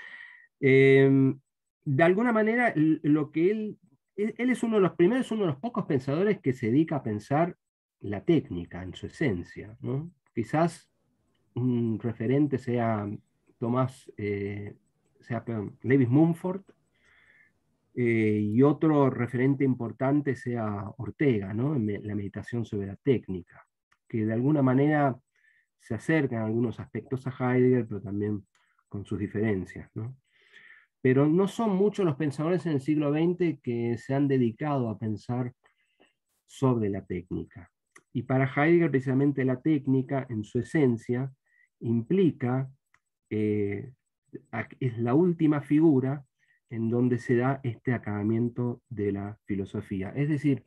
Eh, de alguna manera, lo que él, él es uno de los primeros, uno de los pocos pensadores que se dedica a pensar la técnica en su esencia, ¿no? Quizás un referente sea Tomás, eh, sea, perdón, Lewis Mumford, eh, y otro referente importante sea Ortega, ¿no? En la meditación sobre la técnica, que de alguna manera se acercan algunos aspectos a Heidegger, pero también con sus diferencias, ¿no? Pero no son muchos los pensadores en el siglo veinte que se han dedicado a pensar sobre la técnica. Y para Heidegger, precisamente la técnica, en su esencia, implica, eh, es la última figura en donde se da este acabamiento de la filosofía. Es decir,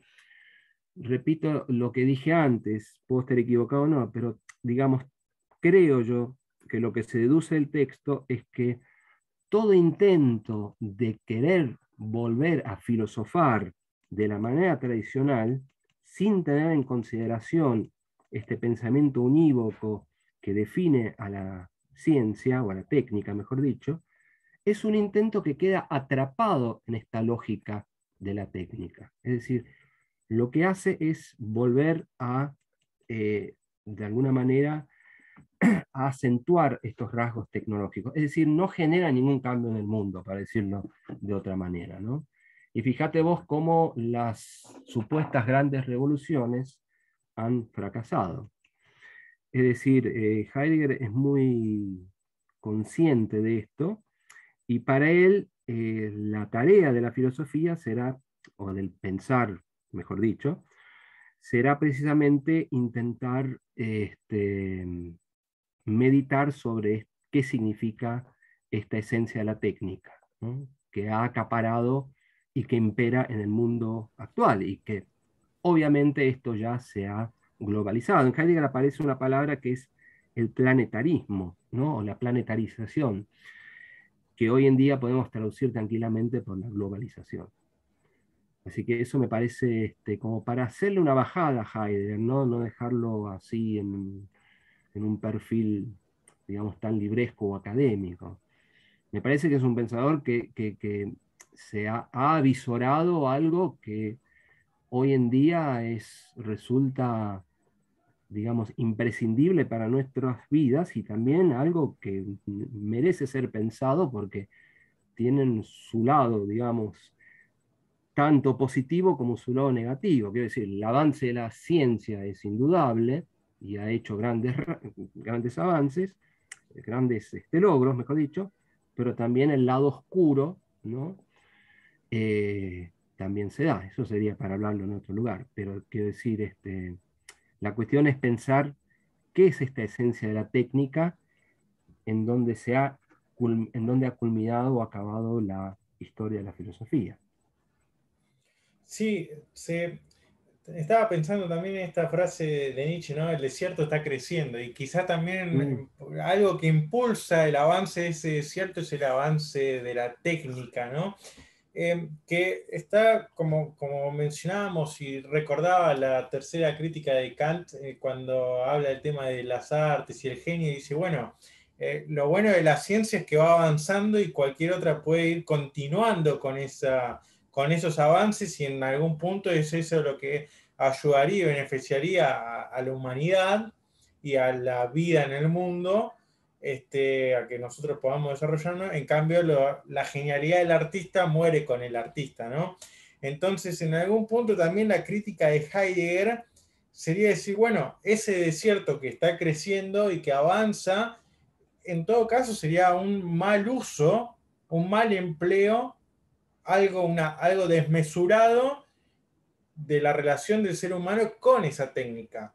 repito lo que dije antes, puedo estar equivocado o no, pero digamos, creo yo que lo que se deduce del texto es que todo intento de querer volver a filosofar de la manera tradicional, sin tener en consideración este pensamiento unívoco que define a la ciencia, o a la técnica, mejor dicho, es un intento que queda atrapado en esta lógica de la técnica. Es decir, lo que hace es volver a, eh, de alguna manera, a acentuar estos rasgos tecnológicos. Es decir, no genera ningún cambio en el mundo, para decirlo de otra manera, ¿no? Y fíjate vos cómo las supuestas grandes revoluciones han fracasado. Es decir, eh, Heidegger es muy consciente de esto, y para él eh, la tarea de la filosofía será, o del pensar, mejor dicho, será precisamente intentar este, meditar sobre qué significa esta esencia de la técnica, ¿no? Que ha acaparado y que impera en el mundo actual, y que obviamente esto ya se ha globalizado. En Heidegger aparece una palabra que es el planetarismo, ¿no? O la planetarización, que hoy en día podemos traducir tranquilamente por la globalización. Así que eso me parece este, como para hacerle una bajada a Heidegger, ¿no? No dejarlo así en, en un perfil, digamos, tan libresco o académico. Me parece que es un pensador que, que, que se ha, ha avisorado algo que hoy en día es, resulta, digamos, imprescindible para nuestras vidas, y también algo que merece ser pensado porque tienen su lado, digamos, tanto positivo como su lado negativo. Quiero decir, el avance de la ciencia es indudable, y ha hecho grandes, grandes avances, grandes este, logros, mejor dicho, pero también el lado oscuro, ¿no? Eh, también se da. Eso sería para hablarlo en otro lugar. Pero quiero decir, este, la cuestión es pensar qué es esta esencia de la técnica en donde, se ha, en donde ha culminado o acabado la historia de la filosofía. Sí, se, estaba pensando también en esta frase de Nietzsche, ¿no? El desierto está creciendo y quizá Mm, también algo que impulsa el avance de ese desierto es el avance de la técnica, ¿no? Eh, que está, como, como mencionábamos y recordaba la tercera crítica de Kant, eh, cuando habla del tema de las artes y el genio, dice, bueno, eh, lo bueno de la ciencia es que va avanzando y cualquier otra puede ir continuando con, esa, con esos avances y en algún punto es eso lo que ayudaría y beneficiaría a, a la humanidad y a la vida en el mundo, este, a que nosotros podamos desarrollarnos. En cambio, lo, la genialidad del artista muere con el artista, ¿no? Entonces, en algún punto también la crítica de Heidegger sería decir, bueno, ese desierto que está creciendo y que avanza, en todo caso sería un mal uso, un mal empleo, algo, una, algo desmesurado de la relación del ser humano con esa técnica.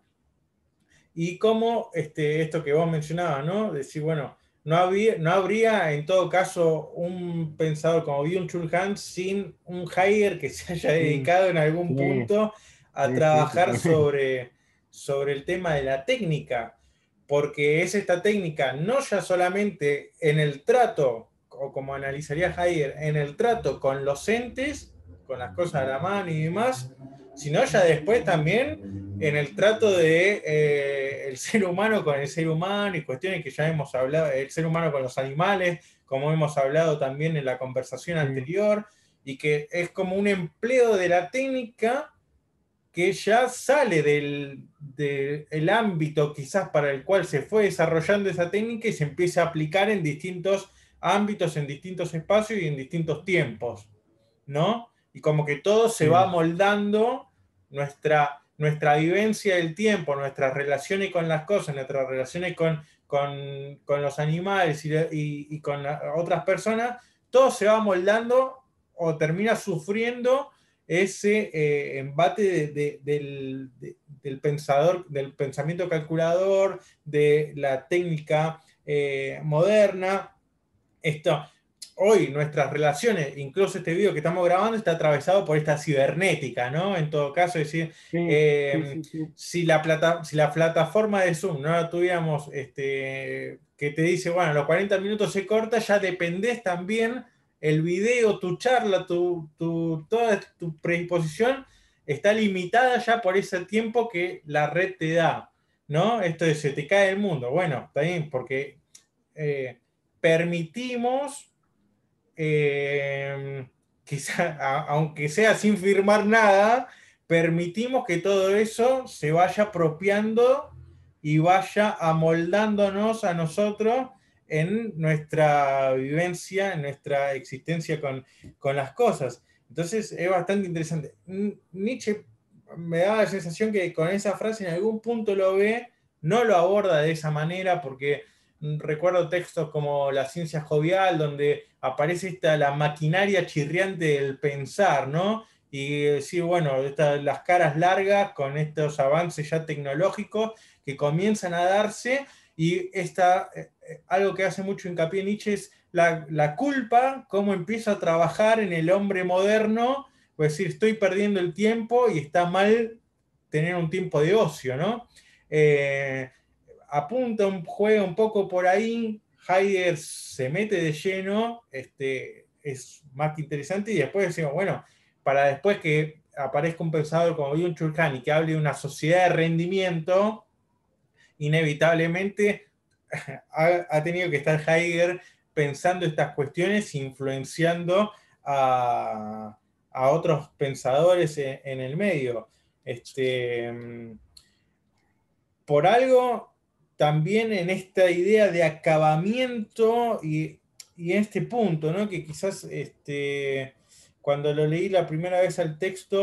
Y cómo este, esto que vos mencionabas, ¿no? Decir, bueno, no, había, no habría en todo caso un pensador como Byung-Chul Han sin un Heidegger que se haya mm, dedicado en algún sí, punto a sí, sí, trabajar totalmente. sobre, sobre el tema de la técnica, porque es esta técnica no ya solamente en el trato, o como analizaría Heidegger, en el trato con los entes, con las cosas a la mano y demás, sino ya después también en el trato de eh, el ser humano con el ser humano y cuestiones que ya hemos hablado, el ser humano con los animales, como hemos hablado también en la conversación Sí, anterior, y que es como un empleo de la técnica que ya sale del, del ámbito quizás para el cual se fue desarrollando esa técnica y se empieza a aplicar en distintos ámbitos, en distintos espacios y en distintos tiempos, ¿no? Y como que todo se va sí, moldando nuestra, nuestra vivencia del tiempo, nuestras relaciones con las cosas, nuestras relaciones con, con, con los animales y, y, y con la, otras personas, todo se va moldando o termina sufriendo ese eh, embate de, de, del, de, del pensador, del pensamiento calculador, de la técnica eh, moderna. Esto, hoy nuestras relaciones, incluso este video que estamos grabando, está atravesado por esta cibernética, ¿no? En todo caso, es decir, sí, sí, eh, sí, sí. si, la plata, si la plataforma de Zoom no la tuviéramos, este, que te dice, bueno, a los cuarenta minutos se corta, ya dependés también el video, tu charla, tu, tu, toda tu predisposición está limitada ya por ese tiempo que la red te da, ¿no? Esto de se te cae el mundo. Bueno, está bien, porque eh, permitimos, eh, quizá, a, aunque sea sin firmar nada, permitimos que todo eso se vaya apropiando y vaya amoldándonos a nosotros en nuestra vivencia, en nuestra existencia con, con las cosas. Entonces es bastante interesante. Nietzsche me da la sensación que con esa frase en algún punto lo ve, no lo aborda de esa manera porque recuerdo textos como La ciencia jovial, donde aparece esta, la maquinaria chirriante del pensar, ¿no? Y decir, bueno, esta, las caras largas con estos avances ya tecnológicos que comienzan a darse y esta, eh, algo que hace mucho hincapié Nietzsche es la, la culpa, cómo empieza a trabajar en el hombre moderno, es decir, estoy perdiendo el tiempo y está mal tener un tiempo de ocio, ¿no? Eh, apunta, un, juega un poco por ahí, Heidegger se mete de lleno, este, es más que interesante, y después decimos, bueno, para después que aparezca un pensador como Byung-Chul Han y que hable de una sociedad de rendimiento, inevitablemente ha, ha tenido que estar Heidegger pensando estas cuestiones, influenciando a, a otros pensadores en, en el medio. Este, por algo, también en esta idea de acabamiento y, y en este punto, ¿no? Que quizás este, cuando lo leí la primera vez al texto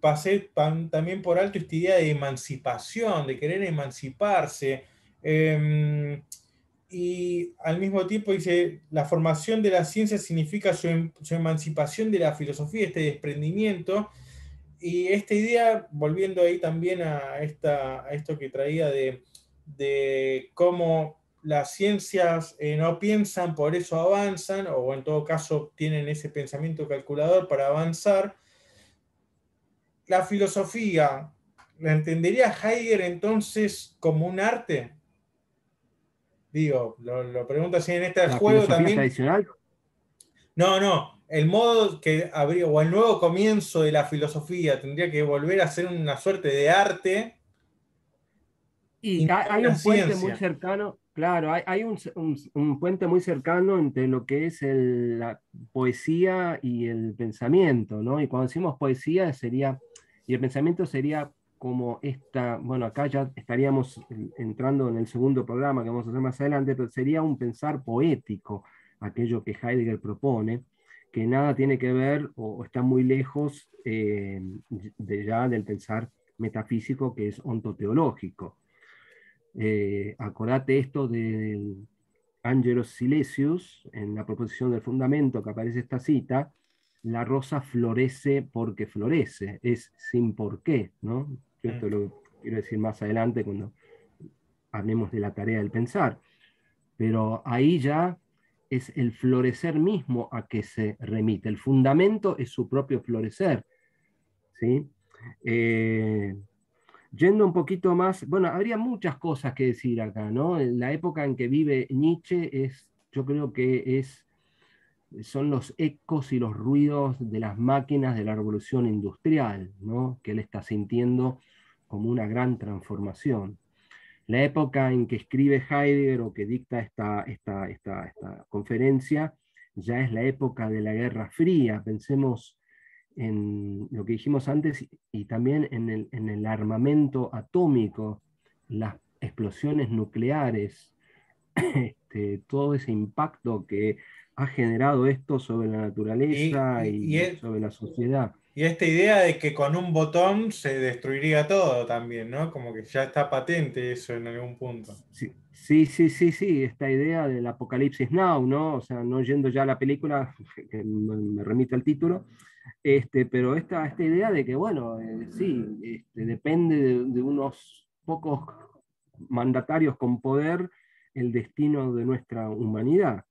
pasé pan, también por alto esta idea de emancipación, de querer emanciparse. Eh, y al mismo tiempo dice, la formación de la ciencia significa su, em, su emancipación de la filosofía, este desprendimiento. Y esta idea, volviendo ahí también a, esta, a esto que traía de, de cómo las ciencias eh, no piensan, por eso avanzan, o en todo caso tienen ese pensamiento calculador para avanzar. La filosofía, ¿la entendería Heidegger entonces como un arte? Digo, lo, lo pregunto así en este La juego filosofía también. tradicional. No, no, el modo que habría, o el nuevo comienzo de la filosofía, tendría que volver a ser una suerte de arte y Y no ha- hay una un puente muy ciencia. cercano, claro, hay, hay un, un- un puente muy cercano entre lo que es el- la poesía y el pensamiento, ¿no? Y cuando decimos poesía sería, y el pensamiento sería como esta, bueno, acá ya estaríamos en- entrando en el segundo programa que vamos a hacer más adelante, pero sería un pensar poético, aquello que Heidegger propone, que nada tiene que ver o, o está muy lejos eh, de ya del pensar metafísico que es ontoteológico. Eh, acordate esto del Angelos Silesius, en la proposición del fundamento que aparece esta cita, la rosa florece porque florece, es sin por qué, ¿no? Yo Mm. esto lo quiero decir más adelante cuando hablemos de la tarea del pensar, pero ahí ya es el florecer mismo a que se remite, el fundamento es su propio florecer, ¿sí? Eh, Yendo un poquito más, bueno, habría muchas cosas que decir acá, ¿no? La época en que vive Nietzsche es, yo creo que es, son los ecos y los ruidos de las máquinas de la revolución industrial, ¿no? Que él está sintiendo como una gran transformación. La época en que escribe Heidegger o que dicta esta, esta, esta, esta conferencia ya es la época de la Guerra Fría. Pensemos en lo que dijimos antes y también en el, en el armamento atómico, las explosiones nucleares, este, todo ese impacto que ha generado esto sobre la Y, naturaleza y, y y es- sobre la sociedad. y esta idea de que con un botón se destruiría todo también, ¿no? Como que ya está patente eso en algún punto. Sí, sí, sí, sí, sí, esta idea del apocalipsis now, ¿no? O sea, no yendo ya a la película, que me me remite al título, este, pero esta, esta idea de que, bueno, eh, sí, este, depende de, de unos pocos mandatarios con poder el destino de nuestra humanidad.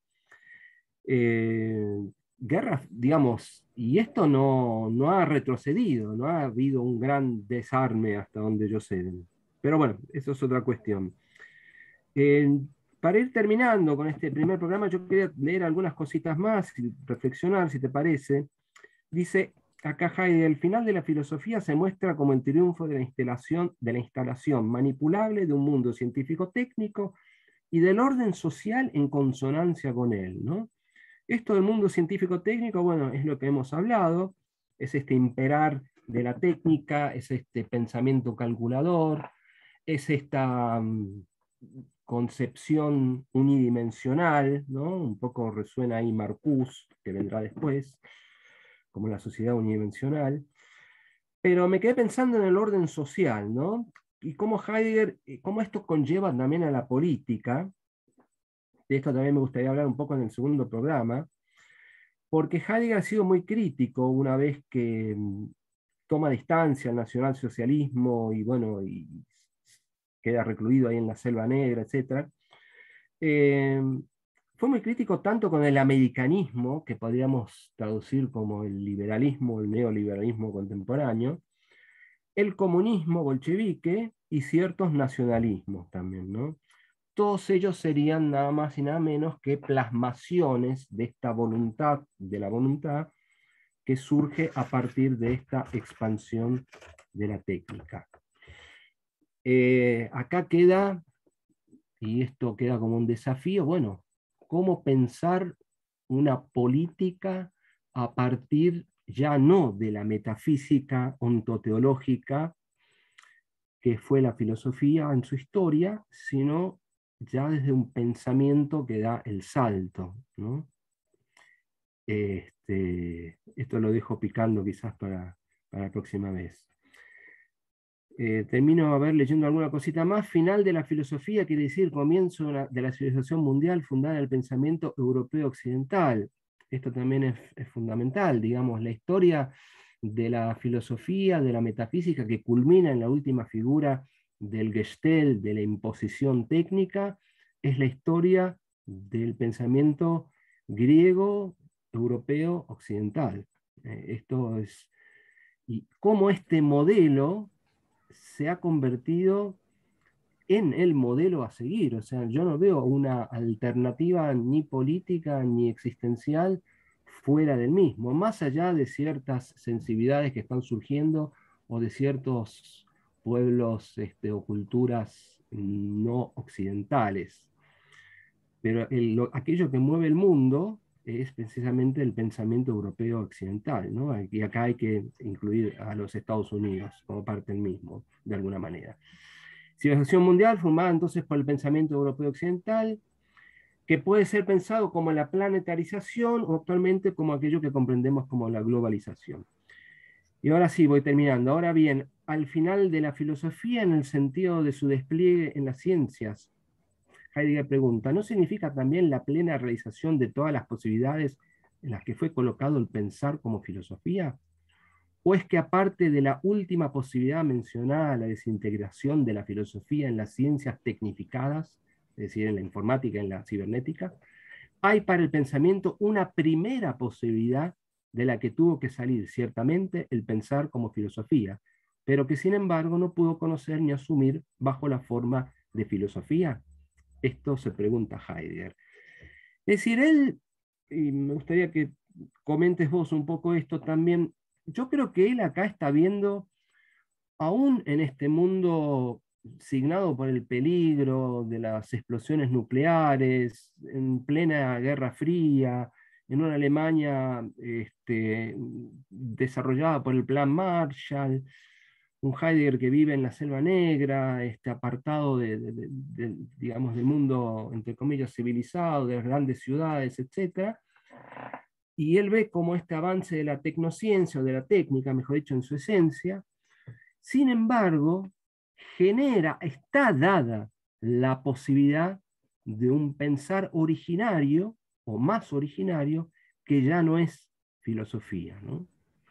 Eh, Guerras, digamos, y esto no, no ha retrocedido, no ha habido un gran desarme hasta donde yo sé. Pero bueno, eso es otra cuestión. Eh, para ir terminando con este primer programa, yo quería leer algunas cositas más y reflexionar, si te parece. Dice acá Heidegger, el final de la filosofía se muestra como el triunfo de la instalación, de la instalación manipulable de un mundo científico-técnico y del orden social en consonancia con él, ¿no? Esto del mundo científico-técnico, bueno, es lo que hemos hablado, es este imperar de la técnica, es este pensamiento calculador, es esta um, concepción unidimensional, ¿no? Un poco resuena ahí Marcuse, que vendrá después, como la sociedad unidimensional. Pero me quedé pensando en el orden social, ¿no? Y cómo Heidegger, cómo esto conlleva también a la política. De esto también me gustaría hablar un poco en el segundo programa, porque Heidegger ha sido muy crítico una vez que mm, toma distancia al nacionalsocialismo y bueno, y queda recluido ahí en la Selva Negra, etcétera. Eh, Fue muy crítico tanto con el americanismo, que podríamos traducir como el liberalismo, el neoliberalismo contemporáneo, el comunismo bolchevique y ciertos nacionalismos también, ¿no? Todos ellos serían nada más y nada menos que plasmaciones de esta voluntad, de la voluntad que surge a partir de esta expansión de la técnica. Eh, acá queda, y esto queda como un desafío, bueno, cómo pensar una política a partir ya no de la metafísica ontoteológica que fue la filosofía en su historia, sino ya desde un pensamiento que da el salto, ¿no? Este, esto lo dejo picando quizás para, para la próxima vez. Eh, termino a ver leyendo alguna cosita más. Final de la filosofía quiere decir comienzo de la, de la civilización mundial fundada en el pensamiento europeo occidental. Esto también es, es fundamental, digamos, la historia de la filosofía, de la metafísica, que culmina en la última figura del Gestell, de la imposición técnica, es la historia del pensamiento griego, europeo, occidental. Eh, esto es, y cómo este modelo se ha convertido en el modelo a seguir. O sea, yo no veo una alternativa ni política ni existencial fuera del mismo, más allá de ciertas sensibilidades que están surgiendo o de ciertos pueblos este, o culturas no occidentales. Pero el, lo, aquello que mueve el mundo es precisamente el pensamiento europeo occidental, ¿no? Y acá hay que incluir a los Estados Unidos como parte del mismo, de alguna manera. Civilización mundial formada entonces por el pensamiento europeo occidental, que puede ser pensado como la planetarización o actualmente como aquello que comprendemos como la globalización. Y ahora sí, voy terminando. Ahora bien, al final de la filosofía en el sentido de su despliegue en las ciencias, Heidegger pregunta, ¿no significa también la plena realización de todas las posibilidades en las que fue colocado el pensar como filosofía? ¿O es que aparte de la última posibilidad mencionada, la desintegración de la filosofía en las ciencias tecnificadas, es decir, en la informática, en la cibernética, hay para el pensamiento una primera posibilidad de la que tuvo que salir ciertamente el pensar como filosofía, pero que sin embargo no pudo conocer ni asumir bajo la forma de filosofía? Esto se pregunta Heidegger. Es decir, él, y me gustaría que comentes vos un poco esto también, yo creo que él acá está viendo, aún en este mundo signado por el peligro de las explosiones nucleares, en plena Guerra Fría, en una Alemania este, desarrollada por el Plan Marshall, un Heidegger que vive en la Selva Negra, este, apartado de, de, de, de, digamos, del mundo, entre comillas, civilizado, de las grandes ciudades, etcétera. Y él ve como este avance de la tecnociencia, o de la técnica, mejor dicho, en su esencia, sin embargo, genera, está dada la posibilidad de un pensar originario, o más originario, que ya no es filosofía, ¿no?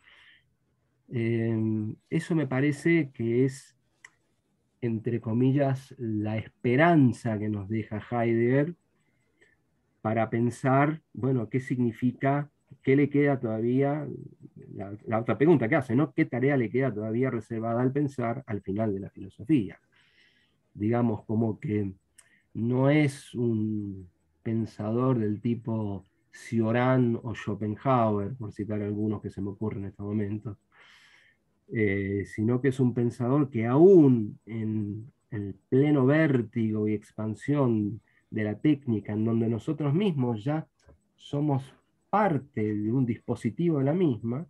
Eh, eso me parece que es, entre comillas, la esperanza que nos deja Heidegger para pensar, bueno, qué significa, qué le queda todavía, la, la otra pregunta que hace, ¿no? ¿Qué tarea le queda todavía reservada al pensar al final de la filosofía? Digamos, como que no es un pensador del tipo Cioran o Schopenhauer, por citar algunos que se me ocurren en estos momentos, eh, sino que es un pensador que aún en el pleno vértigo y expansión de la técnica, en donde nosotros mismos ya somos parte de un dispositivo de la misma,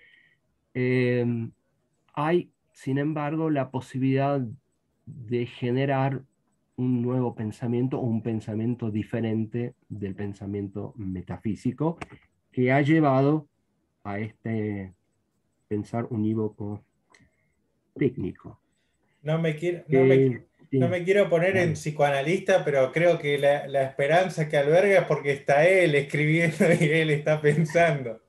eh, hay, sin embargo, la posibilidad de generar un nuevo pensamiento o un pensamiento diferente del pensamiento metafísico que ha llevado a este pensar unívoco técnico. No me quiero, no me, Eh, no sí, me quiero poner en dale. psicoanalista, pero creo que la, la esperanza que alberga es porque está él escribiendo y él está pensando.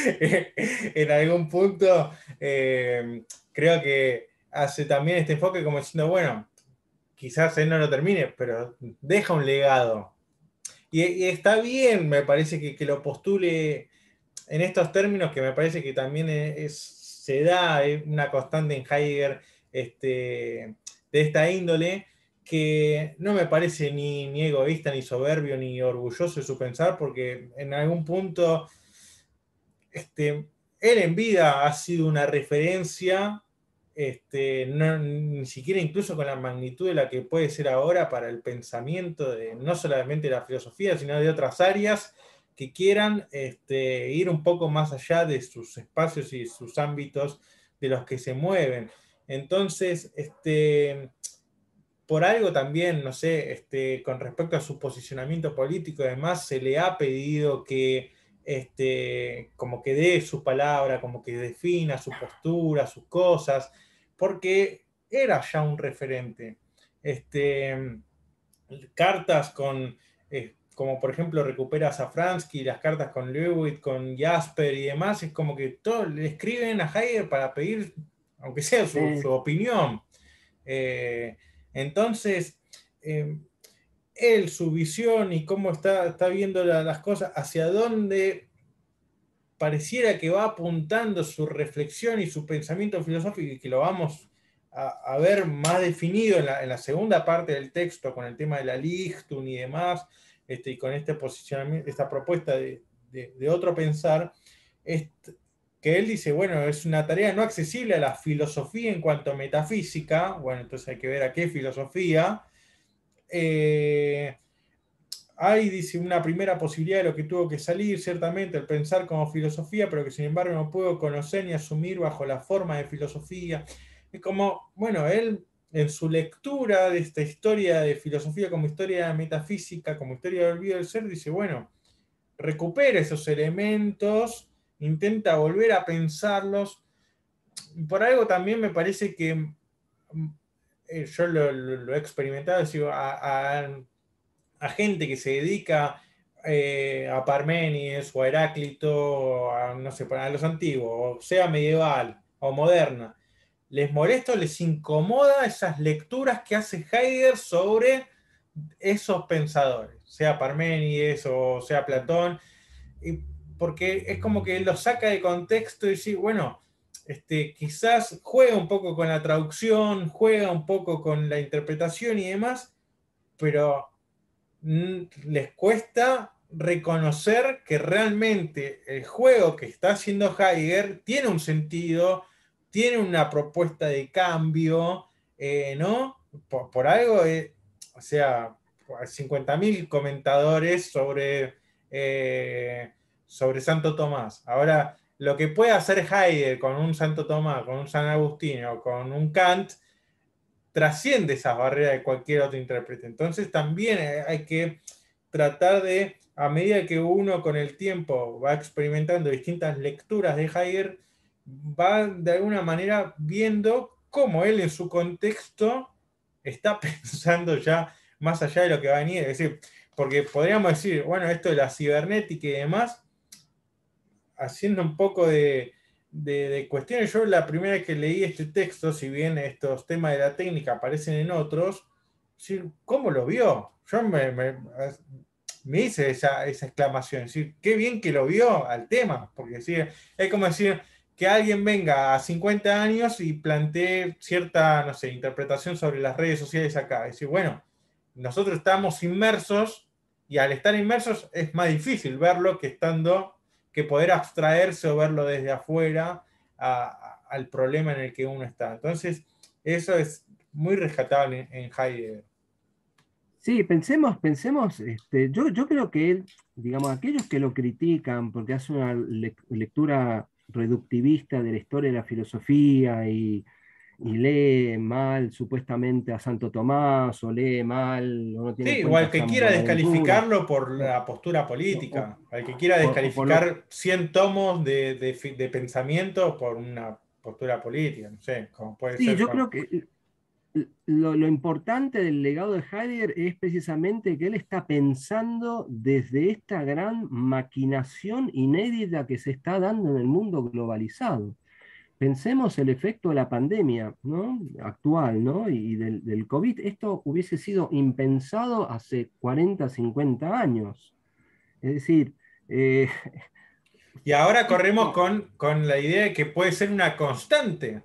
En algún punto, eh, creo que hace también este enfoque como diciendo, bueno, quizás él no lo termine, pero deja un legado. Y, y está bien, me parece que, que lo postule en estos términos, que me parece que también es, se da una constante en Heidegger este, de esta índole, que no me parece ni, ni egoísta, ni soberbio, ni orgulloso de su pensar, porque en algún punto este, él en vida ha sido una referencia, este, no, ni siquiera incluso con la magnitud de la que puede ser ahora para el pensamiento de no solamente de la filosofía, sino de otras áreas que quieran este, ir un poco más allá de sus espacios y sus ámbitos de los que se mueven. Entonces, este, por algo también, no sé, este, con respecto a su posicionamiento político y demás, se le ha pedido que este, como que dé su palabra, como que defina su postura, sus cosas, porque era ya un referente. Este, cartas con, eh, como por ejemplo recupera a Safransky, las cartas con Lewitt, con Jasper y demás, es como que todos le escriben a Heidegger para pedir, aunque sea su, Eh, su opinión. Eh, entonces, eh, él, su visión y cómo está, está viendo la, las cosas, hacia dónde pareciera que va apuntando su reflexión y su pensamiento filosófico, y que lo vamos a, a ver más definido en la, en la, segunda parte del texto, con el tema de la Lichtun y demás, este, y con este posicionamiento, esta propuesta de, de, de otro pensar, este, que él dice, bueno, es una tarea no accesible a la filosofía en cuanto a metafísica. Bueno, entonces hay que ver a qué filosofía. Eh, hay, dice, una primera posibilidad de lo que tuvo que salir, ciertamente, el pensar como filosofía, pero que sin embargo no puedo conocer ni asumir bajo la forma de filosofía. Es como, bueno, él en su lectura de esta historia de filosofía como historia metafísica, como historia del olvido del ser, dice, bueno, recupera esos elementos, intenta volver a pensarlos. Por algo también me parece que eh, yo lo, lo, lo, he experimentado, digo, a, a a gente que se dedica eh, a Parménides o a Heráclito, a, no sé, a los antiguos, o sea medieval o moderna, les molesta o les incomoda esas lecturas que hace Heidegger sobre esos pensadores, sea Parménides o sea Platón, y porque es como que lo saca de contexto y dice, bueno, este, quizás juega un poco con la traducción, juega un poco con la interpretación y demás, pero les cuesta reconocer que realmente el juego que está haciendo Heidegger tiene un sentido, tiene una propuesta de cambio, eh, ¿no? Por, por algo, eh, o sea, cincuenta mil comentadores sobre, eh, sobre Santo Tomás. Ahora, lo que puede hacer Heidegger con un Santo Tomás, con un San Agustín, con un Kant, trasciende esas barreras de cualquier otro intérprete. Entonces también hay que tratar de, a medida que uno con el tiempo va experimentando distintas lecturas de Heidegger, va de alguna manera viendo cómo él en su contexto está pensando ya más allá de lo que va a venir. Es decir, porque podríamos decir, bueno, esto de la cibernética y demás, haciendo un poco de, de, de, cuestiones. Yo la primera vez que leí este texto, si bien estos temas de la técnica aparecen en otros, ¿cómo lo vio? Yo me, me, me hice esa, esa exclamación, es decir, qué bien que lo vio al tema, porque ¿sí? Es como decir que alguien venga a cincuenta años y plantee cierta, no sé, interpretación sobre las redes sociales acá. Es decir, bueno, nosotros estamos inmersos y al estar inmersos es más difícil verlo que estando, que poder abstraerse o verlo desde afuera a, a, al problema en el que uno está. Entonces, eso es muy rescatable en, en Heidegger. Sí, pensemos, pensemos, este, yo, yo creo que él, digamos, aquellos que lo critican porque hace una le lectura reductivista de la historia de la filosofía y, y lee mal supuestamente a Santo Tomás o lee mal o no tiene en Sí, o cuenta al a que San quiera Bonaventura, descalificarlo por o, la postura o, política, al que quiera o, o por lo, descalificar cien tomos de, de, de pensamiento por una postura política, no sé, como puede sí, ser yo con... creo que lo, lo importante del legado de Heidegger es precisamente que él está pensando desde esta gran maquinación inédita que se está dando en el mundo globalizado. Pensemos el efecto de la pandemia, ¿no? Actual, ¿no? Y del, del COVID. Esto hubiese sido impensado hace cuarenta, cincuenta años. Es decir, eh, Y ahora corremos esto, con, con la idea de que puede ser una constante.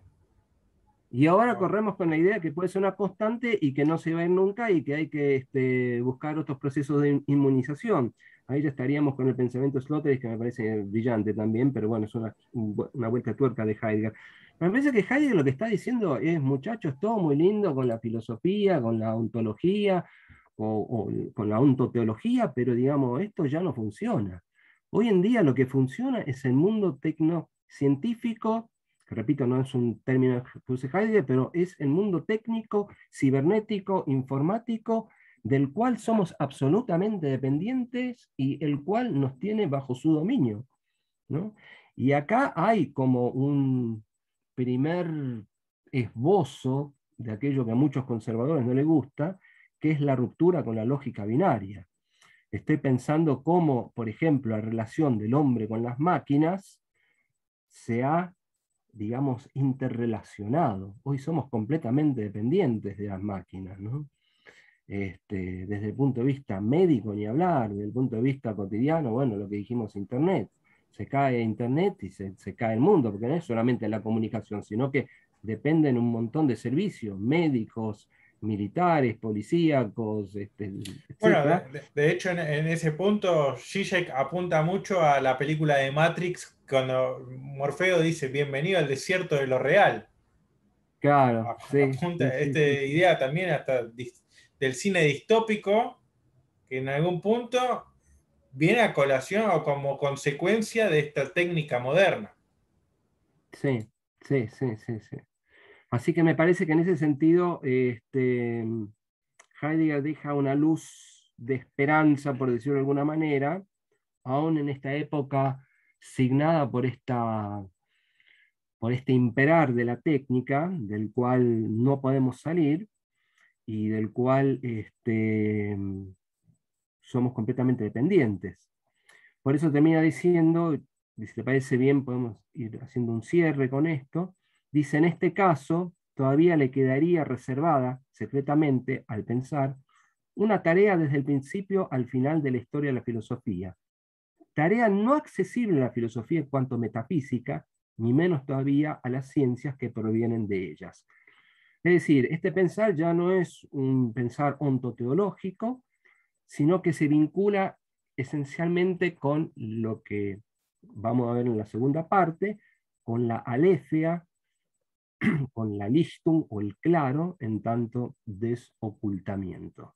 y ahora ¿No? corremos con la idea que puede ser una constante y que no se va a ir nunca y que hay que este, buscar otros procesos de inmunización. Ahí ya estaríamos con el pensamiento Sloterdijk, que me parece brillante también, pero bueno, es una, una vuelta de tuerca de Heidegger. Me parece que Heidegger lo que está diciendo es, muchachos, todo muy lindo con la filosofía, con la ontología o, o con la ontoteología, pero digamos, esto ya no funciona. Hoy en día lo que funciona es el mundo tecnocientífico, que repito, no es un término que use Heidegger, pero es el mundo técnico, cibernético, informático, del cual somos absolutamente dependientes y el cual nos tiene bajo su dominio, ¿no? Y acá hay como un primer esbozo de aquello que a muchos conservadores no les gusta, que es la ruptura con la lógica binaria. Estoy pensando cómo, por ejemplo, la relación del hombre con las máquinas se ha, digamos, interrelacionado. Hoy somos completamente dependientes de las máquinas, ¿no? Este, desde el punto de vista médico, ni hablar, desde el punto de vista cotidiano, bueno, lo que dijimos, Internet. Se cae Internet y se, se cae el mundo, porque no es solamente la comunicación, sino que dependen un montón de servicios, médicos, militares, policíacos, este, Bueno, etcétera. de, de- de hecho, en, en ese punto, Zizek apunta mucho a la película de Matrix, cuando Morfeo dice, bienvenido al desierto de lo real. Claro, A- sí, Apunta sí, a sí, esta sí, sí. idea también hasta dis- del cine distópico, que en algún punto viene a colación o como consecuencia de esta técnica moderna. Sí, sí, sí, sí, sí. Así que me parece que en ese sentido, este, Heidegger deja una luz de esperanza, por decirlo de alguna manera, aún en esta época signada por, esta, por este imperar de la técnica, del cual no podemos salir y del cual este, somos completamente dependientes. Por eso termina diciendo, y si te parece bien, podemos ir haciendo un cierre con esto. Dice, en este caso, todavía le quedaría reservada, secretamente, al pensar, una tarea desde el principio al final de la historia de la filosofía. Tarea no accesible a la filosofía en cuanto metafísica, ni menos todavía a las ciencias que provienen de ellas. Es decir, este pensar ya no es un pensar ontoteológico, sino que se vincula esencialmente con lo que vamos a ver en la segunda parte, con la aletheia, con la lichtung o el claro, en tanto desocultamiento.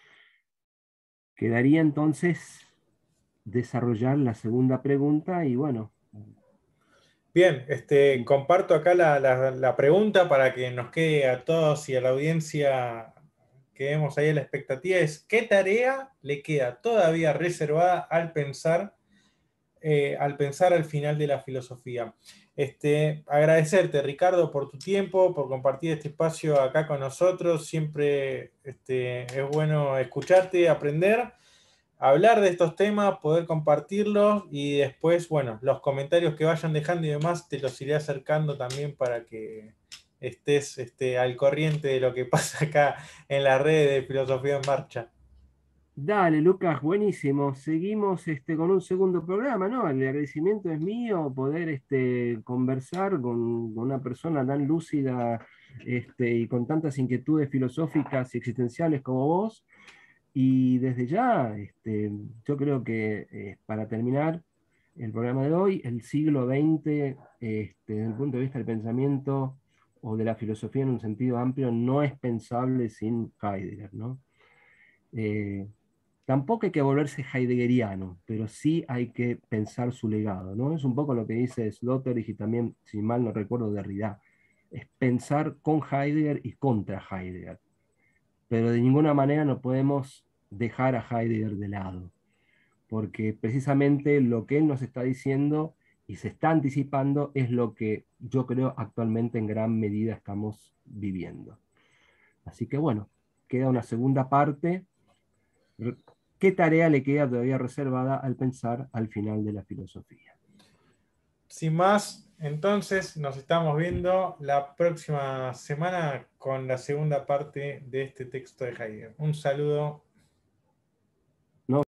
Quedaría entonces desarrollar la segunda pregunta y bueno. Bien, este, comparto acá la, la- la pregunta para que nos quede a todos y a la audiencia, quedemos ahí a la expectativa, es ¿qué tarea le queda todavía reservada al pensar, eh, al pensar al final de la filosofía? Este, agradecerte, Ricardo, por tu tiempo, por compartir este espacio acá con nosotros. Siempre este, es bueno escucharte, aprender, hablar de estos temas, poder compartirlos y después, bueno, los comentarios que vayan dejando y demás te los iré acercando también para que estés este, al corriente de lo que pasa acá en la red de Filosofía en Marcha. Dale, Lucas, buenísimo. Seguimos este, con un segundo programa, ¿no? El agradecimiento es mío poder este, conversar con, con una persona tan lúcida este, y con tantas inquietudes filosóficas y existenciales como vos. Y desde ya, este, yo creo que eh, para terminar el programa de hoy, el siglo veinte, este, desde el punto de vista del pensamiento o de la filosofía en un sentido amplio, no es pensable sin Heidegger, ¿no? Eh, Tampoco hay que volverse heideggeriano, pero sí hay que pensar su legado, ¿no? Es un poco lo que dice Sloterdijk y también, si mal no recuerdo, Derrida. Es pensar con Heidegger y contra Heidegger. Pero de ninguna manera no podemos dejar a Heidegger de lado, porque precisamente lo que él nos está diciendo y se está anticipando es lo que yo creo actualmente en gran medida estamos viviendo. Así que bueno, queda una segunda parte. ¿Qué tarea le queda todavía reservada al pensar al final de la filosofía? Sin más, entonces nos estamos viendo la próxima semana con la segunda parte de este texto de Heidegger. Un saludo. ¿No?